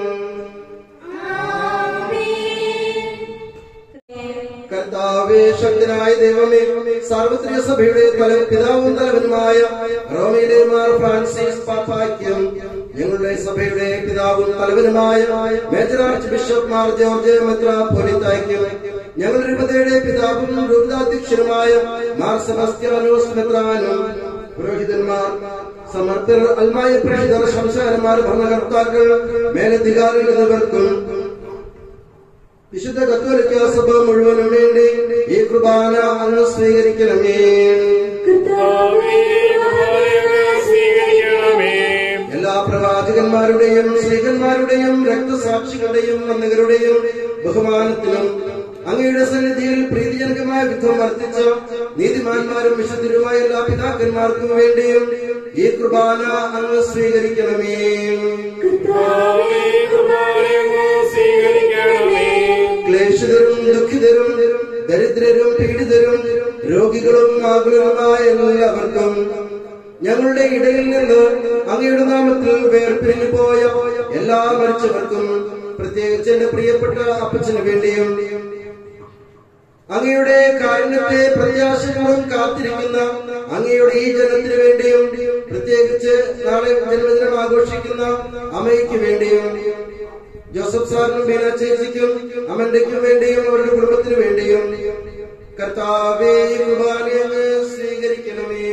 കർത്താവേ, ശക്തനായ ദൈവമേ, സാർവത്രിക സഭയുടെ പിതാവും തലവനുമായ റോമിലെ മാർ ഫ്രാൻസിസ് പാപ്പായ്ക്കും ഞങ്ങളുടെ സഭയുടെ പിതാവും തലവനുമായ major archbishop Mar George മെത്രാപ്പോലീത്തായ്ക്കും ഞങ്ങളുടെ രൂപതയുടെ പിതാവും രൂപതാധ്യക്ഷനുമായ മാർ സെബാസ്റ്റ്യാനോസ് മെത്രാനും പുരോഹിതന്മാർ, സമർത്ഥർ, അൽമായ പ്രേക്ഷിതർ, സംസാരന്മാർ, ഭരണകർത്താക്കൾ, മേലധികാരികൾ എന്നിവർക്കും വിശുദ്ധ കത്തോലിക്ക സഭ മുഴുവനും വേണ്ടി ഈ കുർബാന അങ്ങ് സ്വീകരിക്കണമേ. എല്ലാ പ്രവാചകന്മാരുടെയും സ്ത്രീകന്മാരുടെയും രക്തസാക്ഷികളുടെയും വന്ദികരുടെയും ബഹുമാനത്തിനും അങ്ങയുടെ സന്നിധിയിൽ പ്രീതിജനകമായ വിധം വർദ്ധിച്ച നീതിമാന്മാരും വിശുദ്ധരുമായ എല്ലാ പിതാക്കന്മാർക്കും വേണ്ടിയും ഈ കുർബാന അങ്ങ് സ്വീകരിക്കണമേ. ക്ലേശിതരും ദുഃഖിതരും ദരിദ്രരും പീഡിതരും രോഗികളും ആകുലരുമായ എല്ലാവർക്കും ഞങ്ങളുടെ ഇടയിൽ നിന്ന് അങ്ങയുടെ നാമത്തിൽ വേർപിരിഞ്ഞു പോയ എല്ലാ മരിച്ചവർക്കും, പ്രത്യേകിച്ച് എന്റെ പ്രിയപ്പെട്ട അപ്പച്ചന് വേണ്ടിയും അങ്ങയുടെ കാരുണ്യത്തെ പ്രത്യാശകളും കാത്തിരിക്കുന്ന അങ്ങയുടെ ഈ ജനത്തിന് വേണ്ടിയും, പ്രത്യേകിച്ച് നാളെ ജന്മദിനം ആഘോഷിക്കുന്ന അമ്മയ്ക്ക് വേണ്ടിയും, ജോസഫ് സാറിനും ബീന ചേച്ചിക്കും അമന്റയ്ക്കും വേണ്ടിയും അവരുടെ കുടുംബത്തിനു വേണ്ടിയും കർത്താവേ കുർബാന സ്വീകരിക്കണമേ.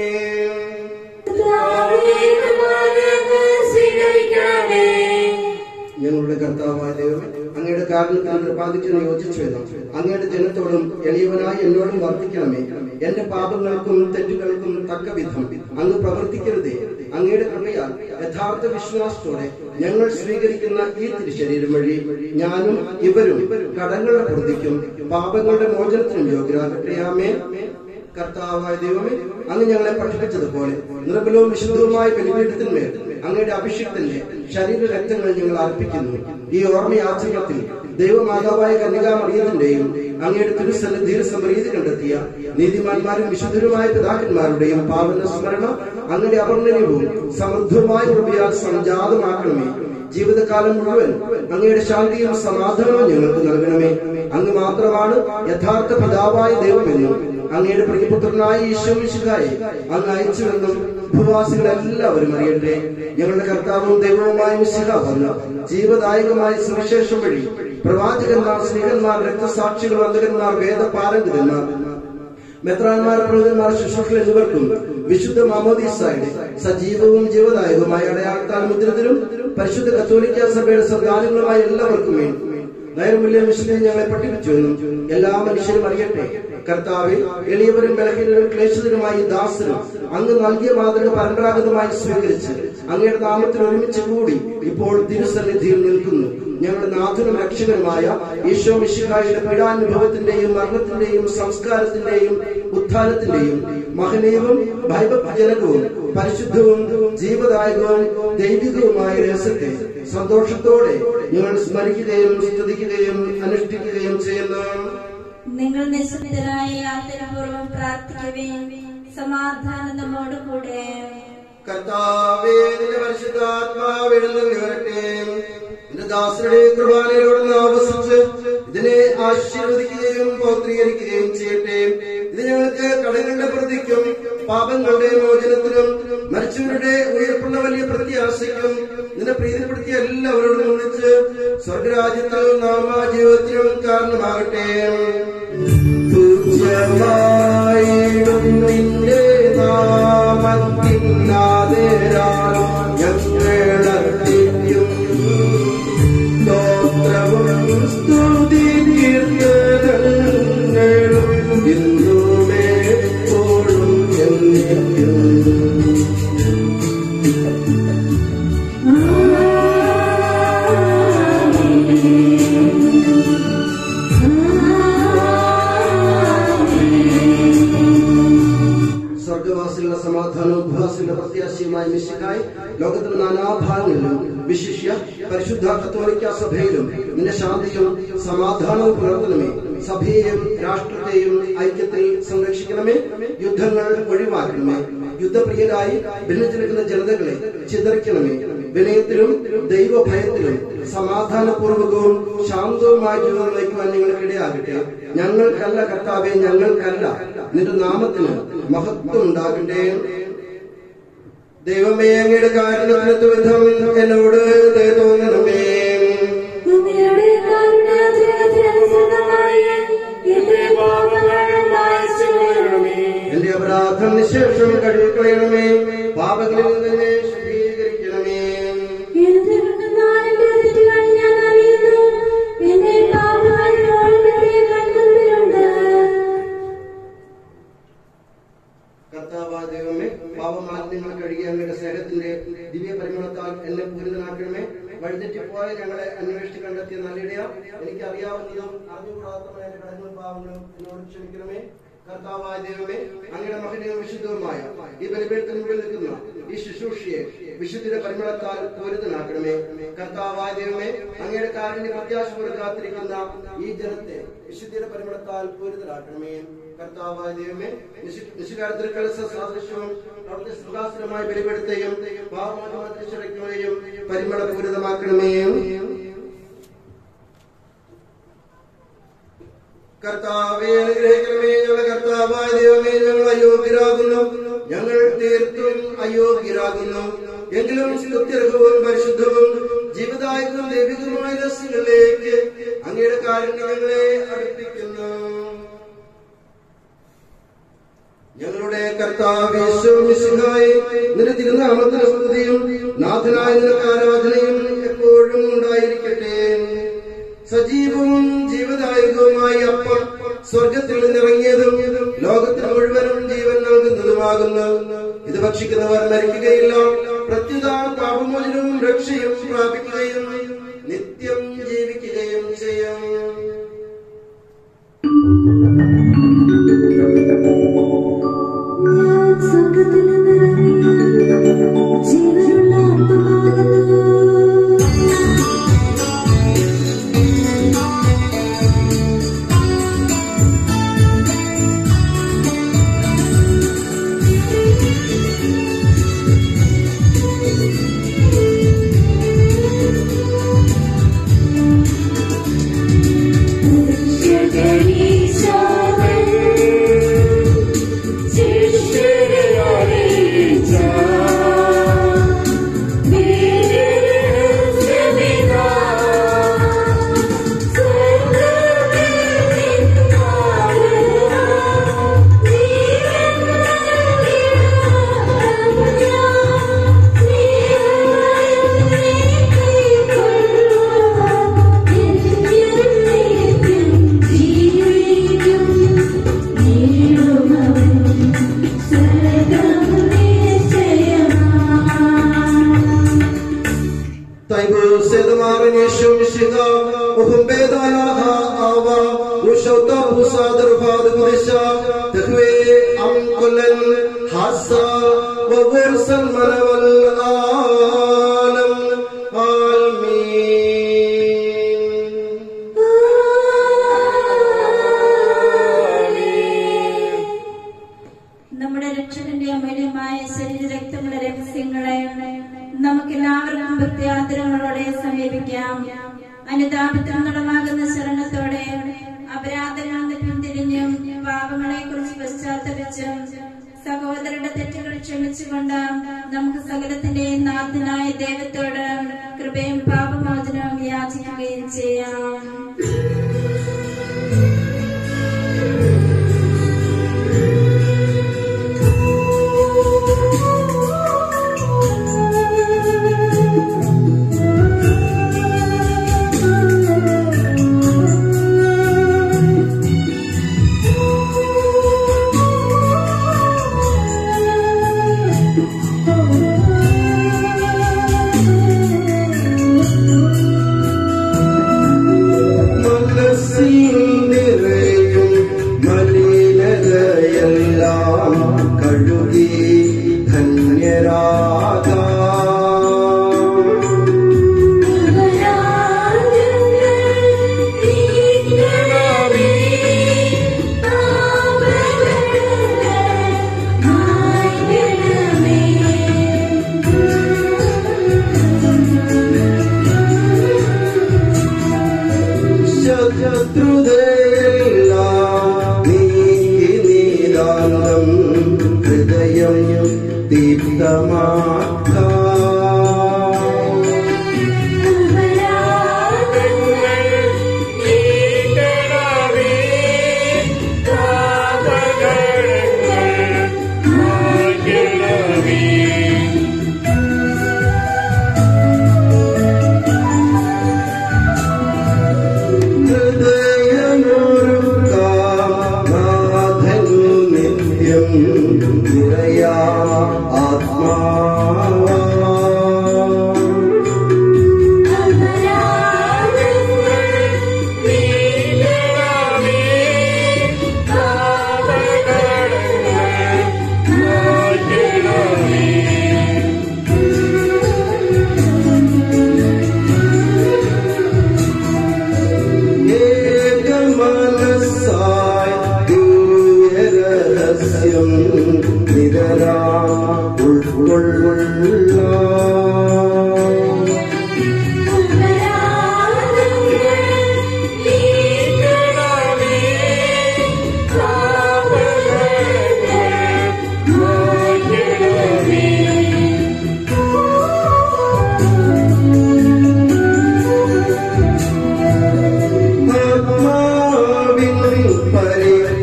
ഞങ്ങളുടെ കർത്താവായ ദൈവമേ, അങ്ങയുടെ കാരണത്തിൽ പ്രപാദിക്കുന്ന യോജിച്ചുവെന്നും അങ്ങയുടെ ജനത്തോടും എളിയവനായി എന്നോടും വർദ്ധിക്കണമേ. എന്റെ പാപങ്ങൾക്കും തെറ്റുകൾക്കും തക്ക വിധം അങ്ങ് പ്രവർത്തിക്കരുതേ. അങ്ങയുടെ കൃപയാൽ യഥാർത്ഥ വിശ്വാസത്തോടെ ഞങ്ങൾ സ്വീകരിക്കുന്ന ഈ തിരുശരീരം വഴി ഞാനും ഇവരും കടങ്ങളുടെ പൂർത്തിക്കും പാപങ്ങളുടെ മോചനത്തിനും യോഗ്യരാകട്ടെ. ആമേൻ. കർത്താവായ ദൈവമേ, അങ്ങ് ഞങ്ങളെ പഠിപ്പിച്ചതുപോലെ നിർമ്മലവും വിശുദ്ധവുമായ ബലിപീഠത്തിന്മേൽ അങ്ങയുടെ അഭിഷിക്തന്റെ ശരീര രക്തങ്ങൾ ഞങ്ങൾ അർപ്പിക്കുന്നു. ഈ ഓർമ്മയാചരണത്തിൽ ദൈവമാതാവായ കന്യകാമറിയത്തിന്റെയും അങ്ങയുടെ തിരുസന്നിധിയിൽ സമരീതി കണ്ടെത്തിയ നീതിമാന്മാരും വിശുദ്ധരുമായ പിതാക്കന്മാരുടെയും പാവന സ്മരണ അങ്ങയുടെ അവർണ്ണനീയവും സമൃദ്ധവുമായ കൃപയാൽ സംജാതമാക്കണമേ. ജീവിതകാലം മുഴുവൻ അങ്ങയുടെ ശാന്തിയും സമാധാനവും ഞങ്ങൾക്ക് നൽകണമേ. അങ്ങ് മാത്രമാണ് യഥാർത്ഥ പിതാവായ ദൈവമെന്നും അങ്ങയുടെ പ്രിയപുത്രനായ ഈശോ മിശിഹായെ അങ്ങ് അയച്ചുവെന്നും ഭൂവാസികളെല്ലാവരും അറിയട്ടെ. ഞങ്ങളുടെ കർത്താവും ദൈവവുമായ മിശിഹ വന്ന ജീവദായകമായ സുവിശേഷം വഴി പ്രവാചകന്മാർ, സ്ത്രീകന്മാർ, രക്തസാക്ഷികൾ, വന്ദകന്മാർ, വേദപാരംഗതന്മാർ, മെത്രാന്മാർ, പ്രവചന്മാർ, ശുശ്രൂഷകൾ എന്നിവർക്കും വിശുദ്ധ മാമോദീസായുടെ സജീവവും ജീവദായകവുമായ അടയാളത്താൽ മുദ്രിതരും പരിശുദ്ധ കത്തോലിക്ക സഭയുടെ സന്താനങ്ങളുമായ എല്ലാവർക്കും വേണ്ടി നൈർമല്യ വിശുദ്ധം ഞങ്ങളെ പഠിപ്പിച്ചുവെന്നും എല്ലാ മനുഷ്യരും അറിയട്ടെ. കർത്താവെ, എളിയവരും ബലഹീനരും ക്ലേശിതരുമായി ദാസരും അങ്ങ് നൽകിയ മാതൃക പരമ്പരാഗതമായി സ്വീകരിച്ച് അങ്ങയുടെ നാമത്തിൽ ഒരുമിച്ച് കൂടി ഇപ്പോൾ തിരുസന്നിധിയിൽ നിൽക്കുന്നു. ഞങ്ങളുടെ നാഥനും രക്ഷകനുമായ ഈശോ മിശിഹായുടെ പീഡാനുഭവത്തിന്റെയും മരണത്തിന്റെയും സംസ്കാരത്തിന്റെയും ഉത്ഥാനത്തിന്റെയും മഹനീയവും ഭയഭജനകവും പരിശുദ്ധവും ജീവദായകവും ദൈവികവുമായ രഹസ്യത്തെ സന്തോഷത്തോടെ ഞങ്ങൾ സ്മരിക്കുകയും സ്തുതിക്കുകയും അനുഷ്ഠിക്കുകയും ചെയ്യുന്നു. നിങ്ങൾ നിശബ്ദരായി ആദരപൂർവ്വം പ്രാർത്ഥിക്കുകയും സമാധാനം നമ്മോടുകൂടെ. കർത്താവേ, നിന്റെ പരിശുദ്ധാത്മാവ് എഴുന്നള്ളി വരട്ടെ. നിന്റെ ദാസരുടെ കുർബാനയിലൂടെ ആവസിച്ച് ഇതിനെ ആശീർവദിക്കുകയും പൗത്രീകരിക്കുകയും ചെയ്യട്ടെ. ഇത് ഞങ്ങൾക്ക് കടങ്ങളുടെ പ്രതിക്കും പാപങ്ങളുടെ മോചനത്തിനും മരിച്ചവരുടെ ഉയർപ്പുള്ള വലിയ പ്രത്യാശയ്ക്കും നിന്നെ പ്രീതിപ്പെടുത്തിയ എല്ലാവരോടും ഒന്നിച്ച് സ്വർഗരാജ്യത്തിൽ നാമജീവിതത്തിനും കാരണമാകട്ടെ. പൂജ്യമായിടും നിന്റെ നാമത്തിനാദരാൽ ഞങ്ങളർപ്പിക്കും സ്തോത്രവും സ്തുതി കീർത്തനങ്ങളും ഇന്നുമേ എപ്പോഴും എന്നേക്കും. ദാസിന്റെ പ്രത്യാശയുമായി മിശിഹായി ലോകത്തിന്റെ നാനാഭാഗങ്ങളിലും വിശിഷ്യ പരിശുദ്ധ കത്തോലിക്ക സഭയിലും നിന്റെ ശാന്തിയും സമാധാനവും പുലർത്തണമേ. സഭയെയും രാഷ്ട്രത്തെയും ഐക്യത്തിൽ സംരക്ഷിക്കണമേ. യുദ്ധങ്ങൾ ഒഴിവാക്കണമേ. യുദ്ധപ്രിയരായി ഭിന്നിച്ചിരിക്കുന്ന ജനതകളെ ചിതറിക്കണമേ. വിനയത്തിലും ദൈവഭയത്തിലും സമാധാനപൂർവകവും ശാന്തവുമായ ജീവിതം നയിക്കുവാൻ നിങ്ങൾക്കിടയാകട്ടെ. ഞങ്ങൾക്കല്ല കർത്താവെ, ഞങ്ങൾക്കല്ല, നിന്റെ നാമത്തിന് മഹത്വം ഉണ്ടാകട്ടെ. ദൈവമേ, അങ്ങയുടെ കാരുണ്യത്തിന് വിധം എന്നോട് തോന്നണമേ. എന്റെ അപരാധം നിശേഷം കഴുകിക്കളയണമേ. പാപങ്ങളിൽ നിന്ന് ശുദ്ധീകരിക്കണമേ. കർത്താവായ ദൈവമേ, പാപമാലിന്യങ്ങൾ കഴുകി അങ്ങയുടെ സ്നേഹത്തിന്റെ ദിവ്യ പരിമളത്താൽ എന്നെ പൂരിതനാക്കണമേ. വഴിതെറ്റിപ്പോയ ഞങ്ങളെ അന്വേഷിച്ച് കണ്ടെത്തിയ നല്ലിടയാ, എനിക്ക് അറിയാവുന്നതും അറിഞ്ഞുകൂടാത്തതുമായ എന്റെ കടങ്ങളും പാവങ്ങളും എന്നോട് ക്ഷമിക്കണമേ. കർത്താവായ ദൈവമേ, അങ്ങയുടെ മഹനീയവും വിശുദ്ധവുമായ ഈ ബലിപീഠത്തിന് മുമ്പിൽ നിൽക്കുന്ന ഈ ശുശ്രൂഷയെ വിശുദ്ധിയുടെ പരിമളത്താൽ പൂരിതനാക്കണമേ. കർത്താവായ ദൈവമേ, അങ്ങയുടെ കാരുണ്യ പ്രത്യാശ കാത്തിരിക്കുന്ന ഈ ജനത്തെ വിശുദ്ധിയുടെ പരിമളത്താൽ പൂരിതനാക്കണമേ. കർത്താവായ ദൈവമേ, നിശുകാരത്തിൽ സാദൃശ്യവും അവിടുത്തെ സിംഹാസനമായ ബലിപീഠത്തെയും പാപമാറ്റം തിരിച്ചടയ്ക്കുകയും പരിമള പൂരിതമാക്കണമേ. കർത്താവെ അനുഗ്രഹിക്കണമേ. ഞങ്ങളുടെ കർത്താവായ ദൈവമേ, ഞങ്ങൾ അയോഗ്യരാകുന്നു, ഞങ്ങൾ തീർത്തും അയോഗ്യരാകുന്നു. എങ്കിലും സ്തുത്യർഹവും പരിശുദ്ധവും ജീവദായകവും ദൈവികവുമായ രഹസ്യങ്ങളിലേക്ക് അങ്ങയുടെ കാരുണ്യം ഞങ്ങളെ അടുപ്പിക്കുന്നു. ഞങ്ങളുടെ കർത്താവേ മിശിഹായേ, നിന്റെ തിരുനാമത്തിന് സ്തുതിയും നാഥനായ നിനക്ക് ആരാധനയും എപ്പോഴും ഉണ്ടായിരിക്കട്ടെ. സജീവവും ജീവദായകവുമായ അപ്പം സ്വർഗത്തിൽ നിന്നിറങ്ങിയതും ലോകത്തിന് മുഴുവനും ജീവൻ നൽകുന്നതുമാകുന്നു. ഇത് ഭക്ഷിക്കുന്നവർ മരിക്കുകയില്ല, പ്രത്യുത പാപമോചനവും രക്ഷയും പ്രാപിക്കുകയും നിത്യം ജീവിക്കുകയും ചെയ്യും. സ്വർഗത്തിൽ നിന്നിറങ്ങിയ ജീവനുള്ള അപ്പമാകുന്നു. നമ്മുടെ രക്ഷകന്റെ അമൂല്യമായ ശരീരരക്തങ്ങളുടെ രഹസ്യങ്ങളെ നമുക്കെല്ലാവർക്കും ഭക്തിയാദരങ്ങളോടെ സമീപിക്കാം. അനുതാപത്തിൽ നടമാകുന്ന ശരണത്തോടെ അപരാധങ്ങളിൽ നിന്ന് പിന്തിരിഞ്ഞും പാപങ്ങളെ കുറിച്ച് പശ്ചാത്തപിച്ചും സഹോദരന്റെ തെറ്റുകൾ ക്ഷമിച്ചുകൊണ്ട് നമുക്ക് സകലത്തിന്റെ നാഥനായ ദൈവത്തോട് കൃപയും പാപമോചനവും യാചിക്കുകയും ചെയ്യാം. Oh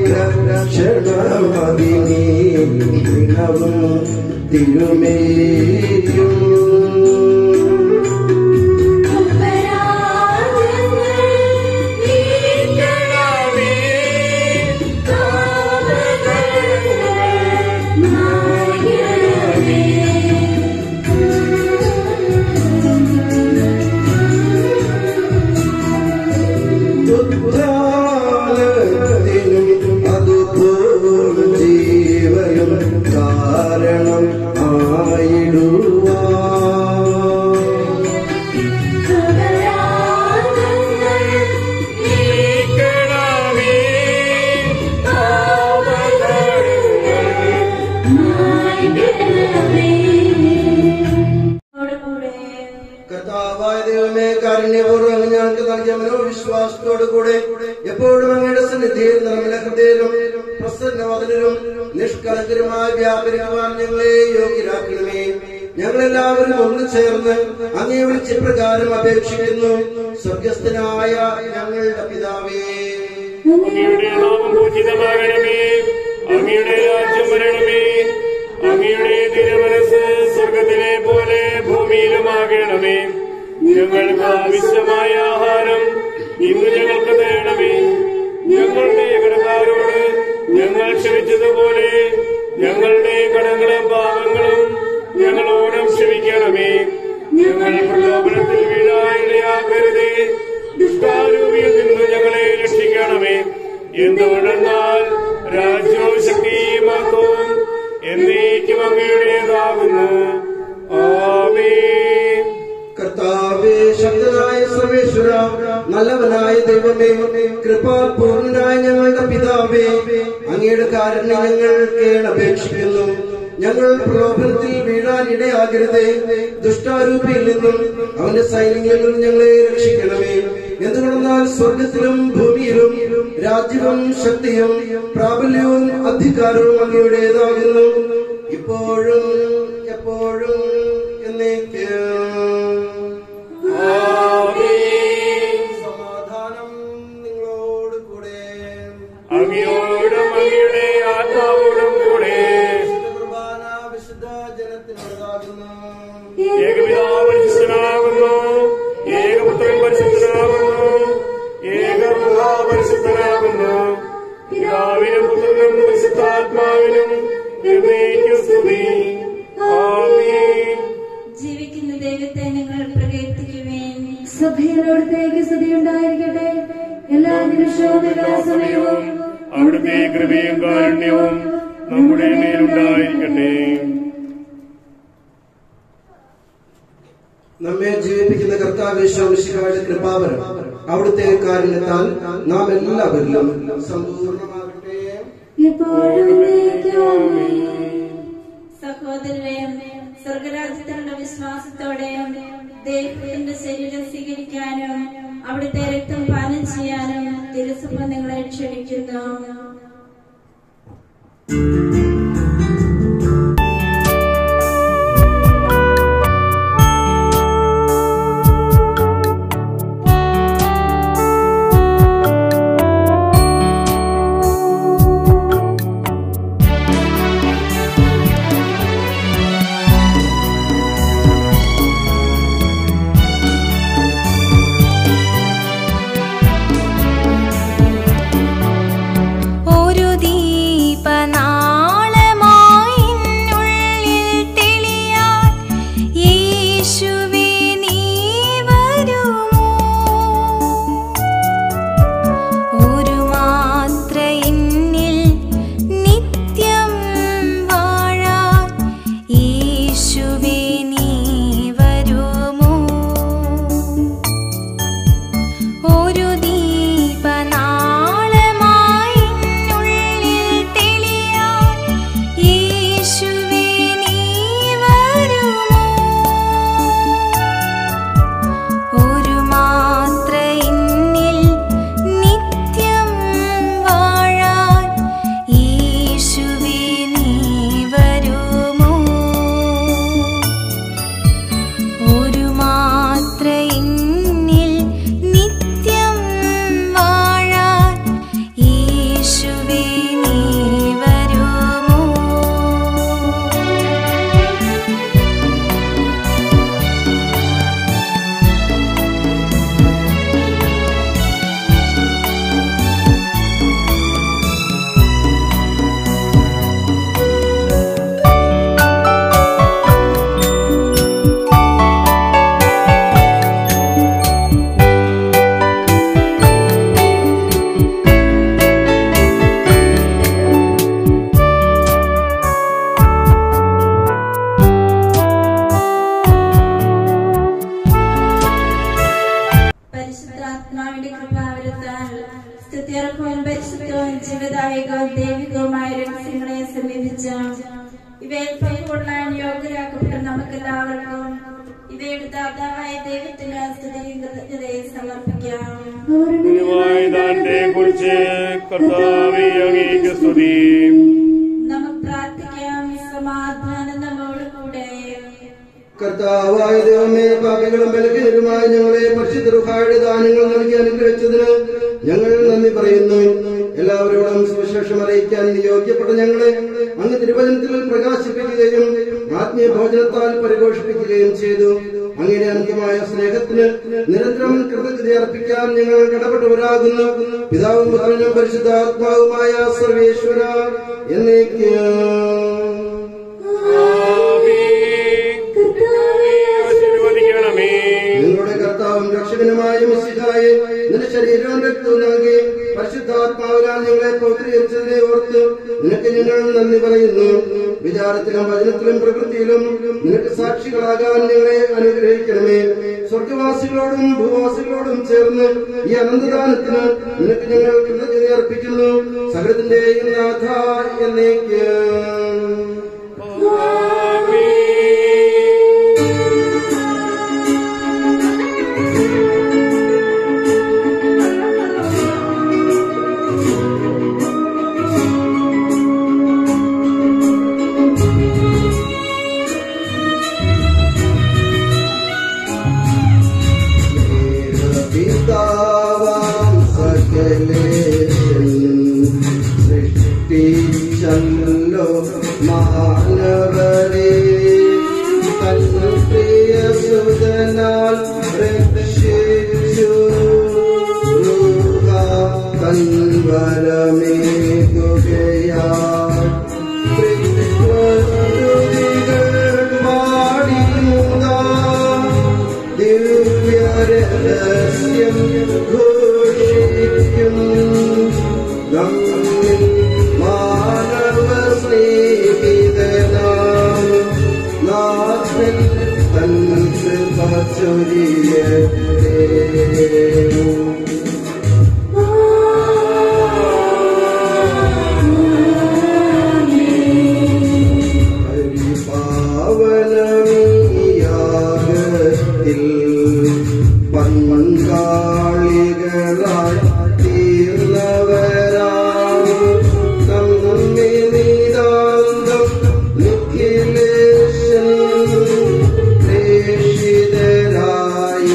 ക്ഷണമതിനീ ഗുണവും തിരുമേയും കാരണം ആയിടുവാ കർത്താവായ ദൈവമേ, കാരുണ്യപൂർവ്വം ഞങ്ങൾക്ക് നൽകിയ മനോവിശ്വാസത്തോടു കൂടെ എപ്പോഴും അങ്ങയുടെ സന്നിധിയിൽ നിർമ്മല ഹൃദയരും പ്രസന്നവദനരും നിഷ്കളങ്കരുമായി വ്യാപരിക്കുവാൻ ഞങ്ങളെ യോഗ്യരാക്കണമേ. ഞങ്ങളെല്ലാവരും ഒന്നു ചേർന്ന് അങ്ങേ വിളിച്ച പ്രകാരം അപേക്ഷിക്കുന്നു. സ്വർഗസ്ഥനായ ഞങ്ങളുടെ പിതാവേ, അങ്ങയുടെ നാമം പൂജിതമാകണമേ. അങ്ങയുടെ രാജ്യം വരണമേ. അങ്ങയുടെ തിരുമനസ്സ് സ്വർഗത്തിലെ പോലെ ഭൂമിയിലുമാകണമേ. ഞങ്ങൾക്ക് ആവശ്യമായ ആഹാരം ഇന്ന് ഞങ്ങൾക്ക് തരണമേ. ഞങ്ങളുടെ കടക്കാരോട് ഞങ്ങൾ ക്ഷമിച്ചതുപോലെ ഞങ്ങളുടെ കടങ്ങളും പാപങ്ങളും ഞങ്ങളോടും ക്ഷമിക്കണമേ. ഞങ്ങൾ പ്രലോഭനത്തിൽ വീഴാനിടയാക്കരുതേ. ദുഷ്ടാരൂപിയിൽ നിന്ന് ഞങ്ങളെ രക്ഷിക്കണമേ. എന്തുകൊണ്ടെന്നാൽ രാജ്യവും ശക്തിയും മഹത്വവും എന്നേക്കും അങ്ങയുടേതാകുന്നു. ആമേൻ. കർത്താവേ, ശക്തനായ സർവേശ്വര, നല്ലവനായ ദൈവമേ, കൃപാപൂർണനായ ഞങ്ങളുടെ പിതാവേ, അങ്ങയുടെ കാരുണ്യം ഞങ്ങൾ കേണപേക്ഷിക്കുന്നു. ഞങ്ങൾ പ്രലോഭനത്തിൽ വീഴാനിടയാകരുതേ. ദുഷ്ടാരൂപിയിൽ നിന്നും അവന്റെ സൈന്യങ്ങളിൽ നിന്നും ഞങ്ങളെ രക്ഷിക്കണമേ. എന്തുകൊണ്ടെന്നാൽ സ്വർഗത്തിലും ഭൂമിയിലും രാജ്യവും ശക്തിയും പ്രാബല്യവും അധികാരവും അങ്ങയുടേതാകുന്നു, ഇപ്പോഴും എപ്പോഴും എന്നേക്കും. സമാധാനം നിങ്ങളോട് കൂടെ. അങ്ങയോടും അങ്ങയുടെ ആത്മാവോടും കൂടെ. കുർബാന വിശുദ്ധ ജനത്തിനുള്ളതാകുന്നു. ഏകപിതാവ് പരിശുദ്ധനാകുന്നു. ഏകപുത്രൻ പരിശുദ്ധനാകുന്നു. ഏകപുത്ര പരിശുദ്ധനാകുന്നു. പിതാവിനും പുത്രനും പരിശുദ്ധാത്മാവിനും എന്നേക്കും സ്തുതി. ആമേൻ. ജീവിക്കുന്ന ദൈവത്തെ നിങ്ങൾ പ്രകീർത്തിക്കുവേൻ. സഭയിലോടത്തേക്ക് സ്തുതിയുണ്ടായിരിക്കട്ടെ. എല്ലാ നിമിഷവും എല്ലാ സമയവും അവിടുത്തെ കൃപയും കാരുണ്യവും നമ്മുടെ മേലുണ്ടായിരിക്കട്ടെ. നമ്മെ ജീവിപ്പിക്കുന്ന കർത്താവിന്റെ കൃപാവരം അവിടുത്തെ കാരുണ്യത്താൽ നാം എല്ലാവരിലും സമ്പൂർണ്ണമാകട്ടെ. സഹോദരരെ, സ്വർഗരാജ്യത്തിലുള്ള വിശ്വാസത്തോടെ ദൈവത്തിന്റെ ശരീരം സ്വീകരിക്കാനും അവിടുത്തെ രക്തം പാനം ചെയ്യാനും തിരുസഭ നിങ്ങളെ ക്ഷണിക്കുന്നു. ഓ സ്വാഭാവികവും ദൈവികവുമായ രഹസ്യങ്ങളെ സമീപിച്ച ഇവയിൽ പങ്കുകൊള്ളാൻ യോഗ്യരാക്കപ്പെട്ട നമുക്കെല്ലാവർക്കും ഇവയുടെ ദാതാവായ ദൈവത്തിന് സ്തുതിയും കൃതജ്ഞതയെ സമർപ്പിക്കാം. നമുക്ക് പ്രാർത്ഥിക്കാം. സമാധാനം നമ്മോടുകൂടെ. കർത്താവായ ദൈവമേ, പാപികളും ബലഹീനരുമായ ഞങ്ങളെ പരിശുദ്ധ റൂഹായുടെ ദാനങ്ങൾ നൽകി അനുഗ്രഹിച്ചതിന് ഞങ്ങൾ നന്ദി പറയുന്നു. എല്ലാവരോടും സുവിശേഷം അറിയിക്കാൻ യോഗ്യപ്പെട്ട ഞങ്ങളെ അങ്ങ് തിരുവചനത്തിൽ പ്രകാശിപ്പിക്കുകയും ആത്മീയ ഭോജനത്താൽ പരിപോഷിപ്പിക്കുകയും ചെയ്തു. അങ്ങയുടെ അന്ത്യമായ സ്നേഹത്തിന് നിരന്തരം കൃതജ്ഞത അർപ്പിക്കാൻ ഞങ്ങൾ കടപ്പെട്ടവരാകുന്നു. പിതാവും പുത്രനും പരിശുദ്ധാത്മാവുമായ സർവേശ്വര എന്നേക്കും. നിങ്ങളുടെ കർത്താവും രക്ഷകനുമായ മിശിഹായെ നിന്റെ ശരീരവും രക്തവും നൽകി പരിശുദ്ധാത്മാവിനാൽ ഞങ്ങളെ പൗത്രീകരിച്ചതിനെ ഓർത്ത് നിനക്ക് ഞങ്ങൾ നന്ദി പറയുന്നു. വിചാരത്തിലും വചനത്തിലും പ്രവൃത്തിയിലും നിനക്ക് സാക്ഷികളാകാൻ ഞങ്ങളെ അനുഗ്രഹിക്കണമേ. സ്വർഗവാസികളോടും ഭൂവാസികളോടും ചേർന്ന് ഈ അനന്തദാനത്തിന് നിനക്ക് ഞങ്ങൾ കൃതജ്ഞത അർപ്പിക്കുന്നു. സകലത്തിന്റെയും നാഥ എന്നേക്ക്. സൃഷ്ടിച്ചല്ലോ മാനവരെ തൻ പ്രിയ സുതനാൽ രക്ഷിച്ചു. തൻ വരമേകുകയാൽ പാടിയുക ദിവ്യരഹസ്യം ഘോഷിക്കും. മാനവ സ്നേഹിതനാം നാഥൻ തൻ കൃപ ചൊരിയട്ടെ. ഹരിപാവനീയാഗത്തിൽ പങ്കാളികളായി തീർന്നവരാണ് നമ്മെ നിതാന്തം നിഖിലേശൻ പ്രേഷിതരായി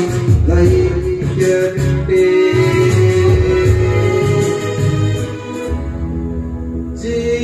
നയിക്കട്ടെ.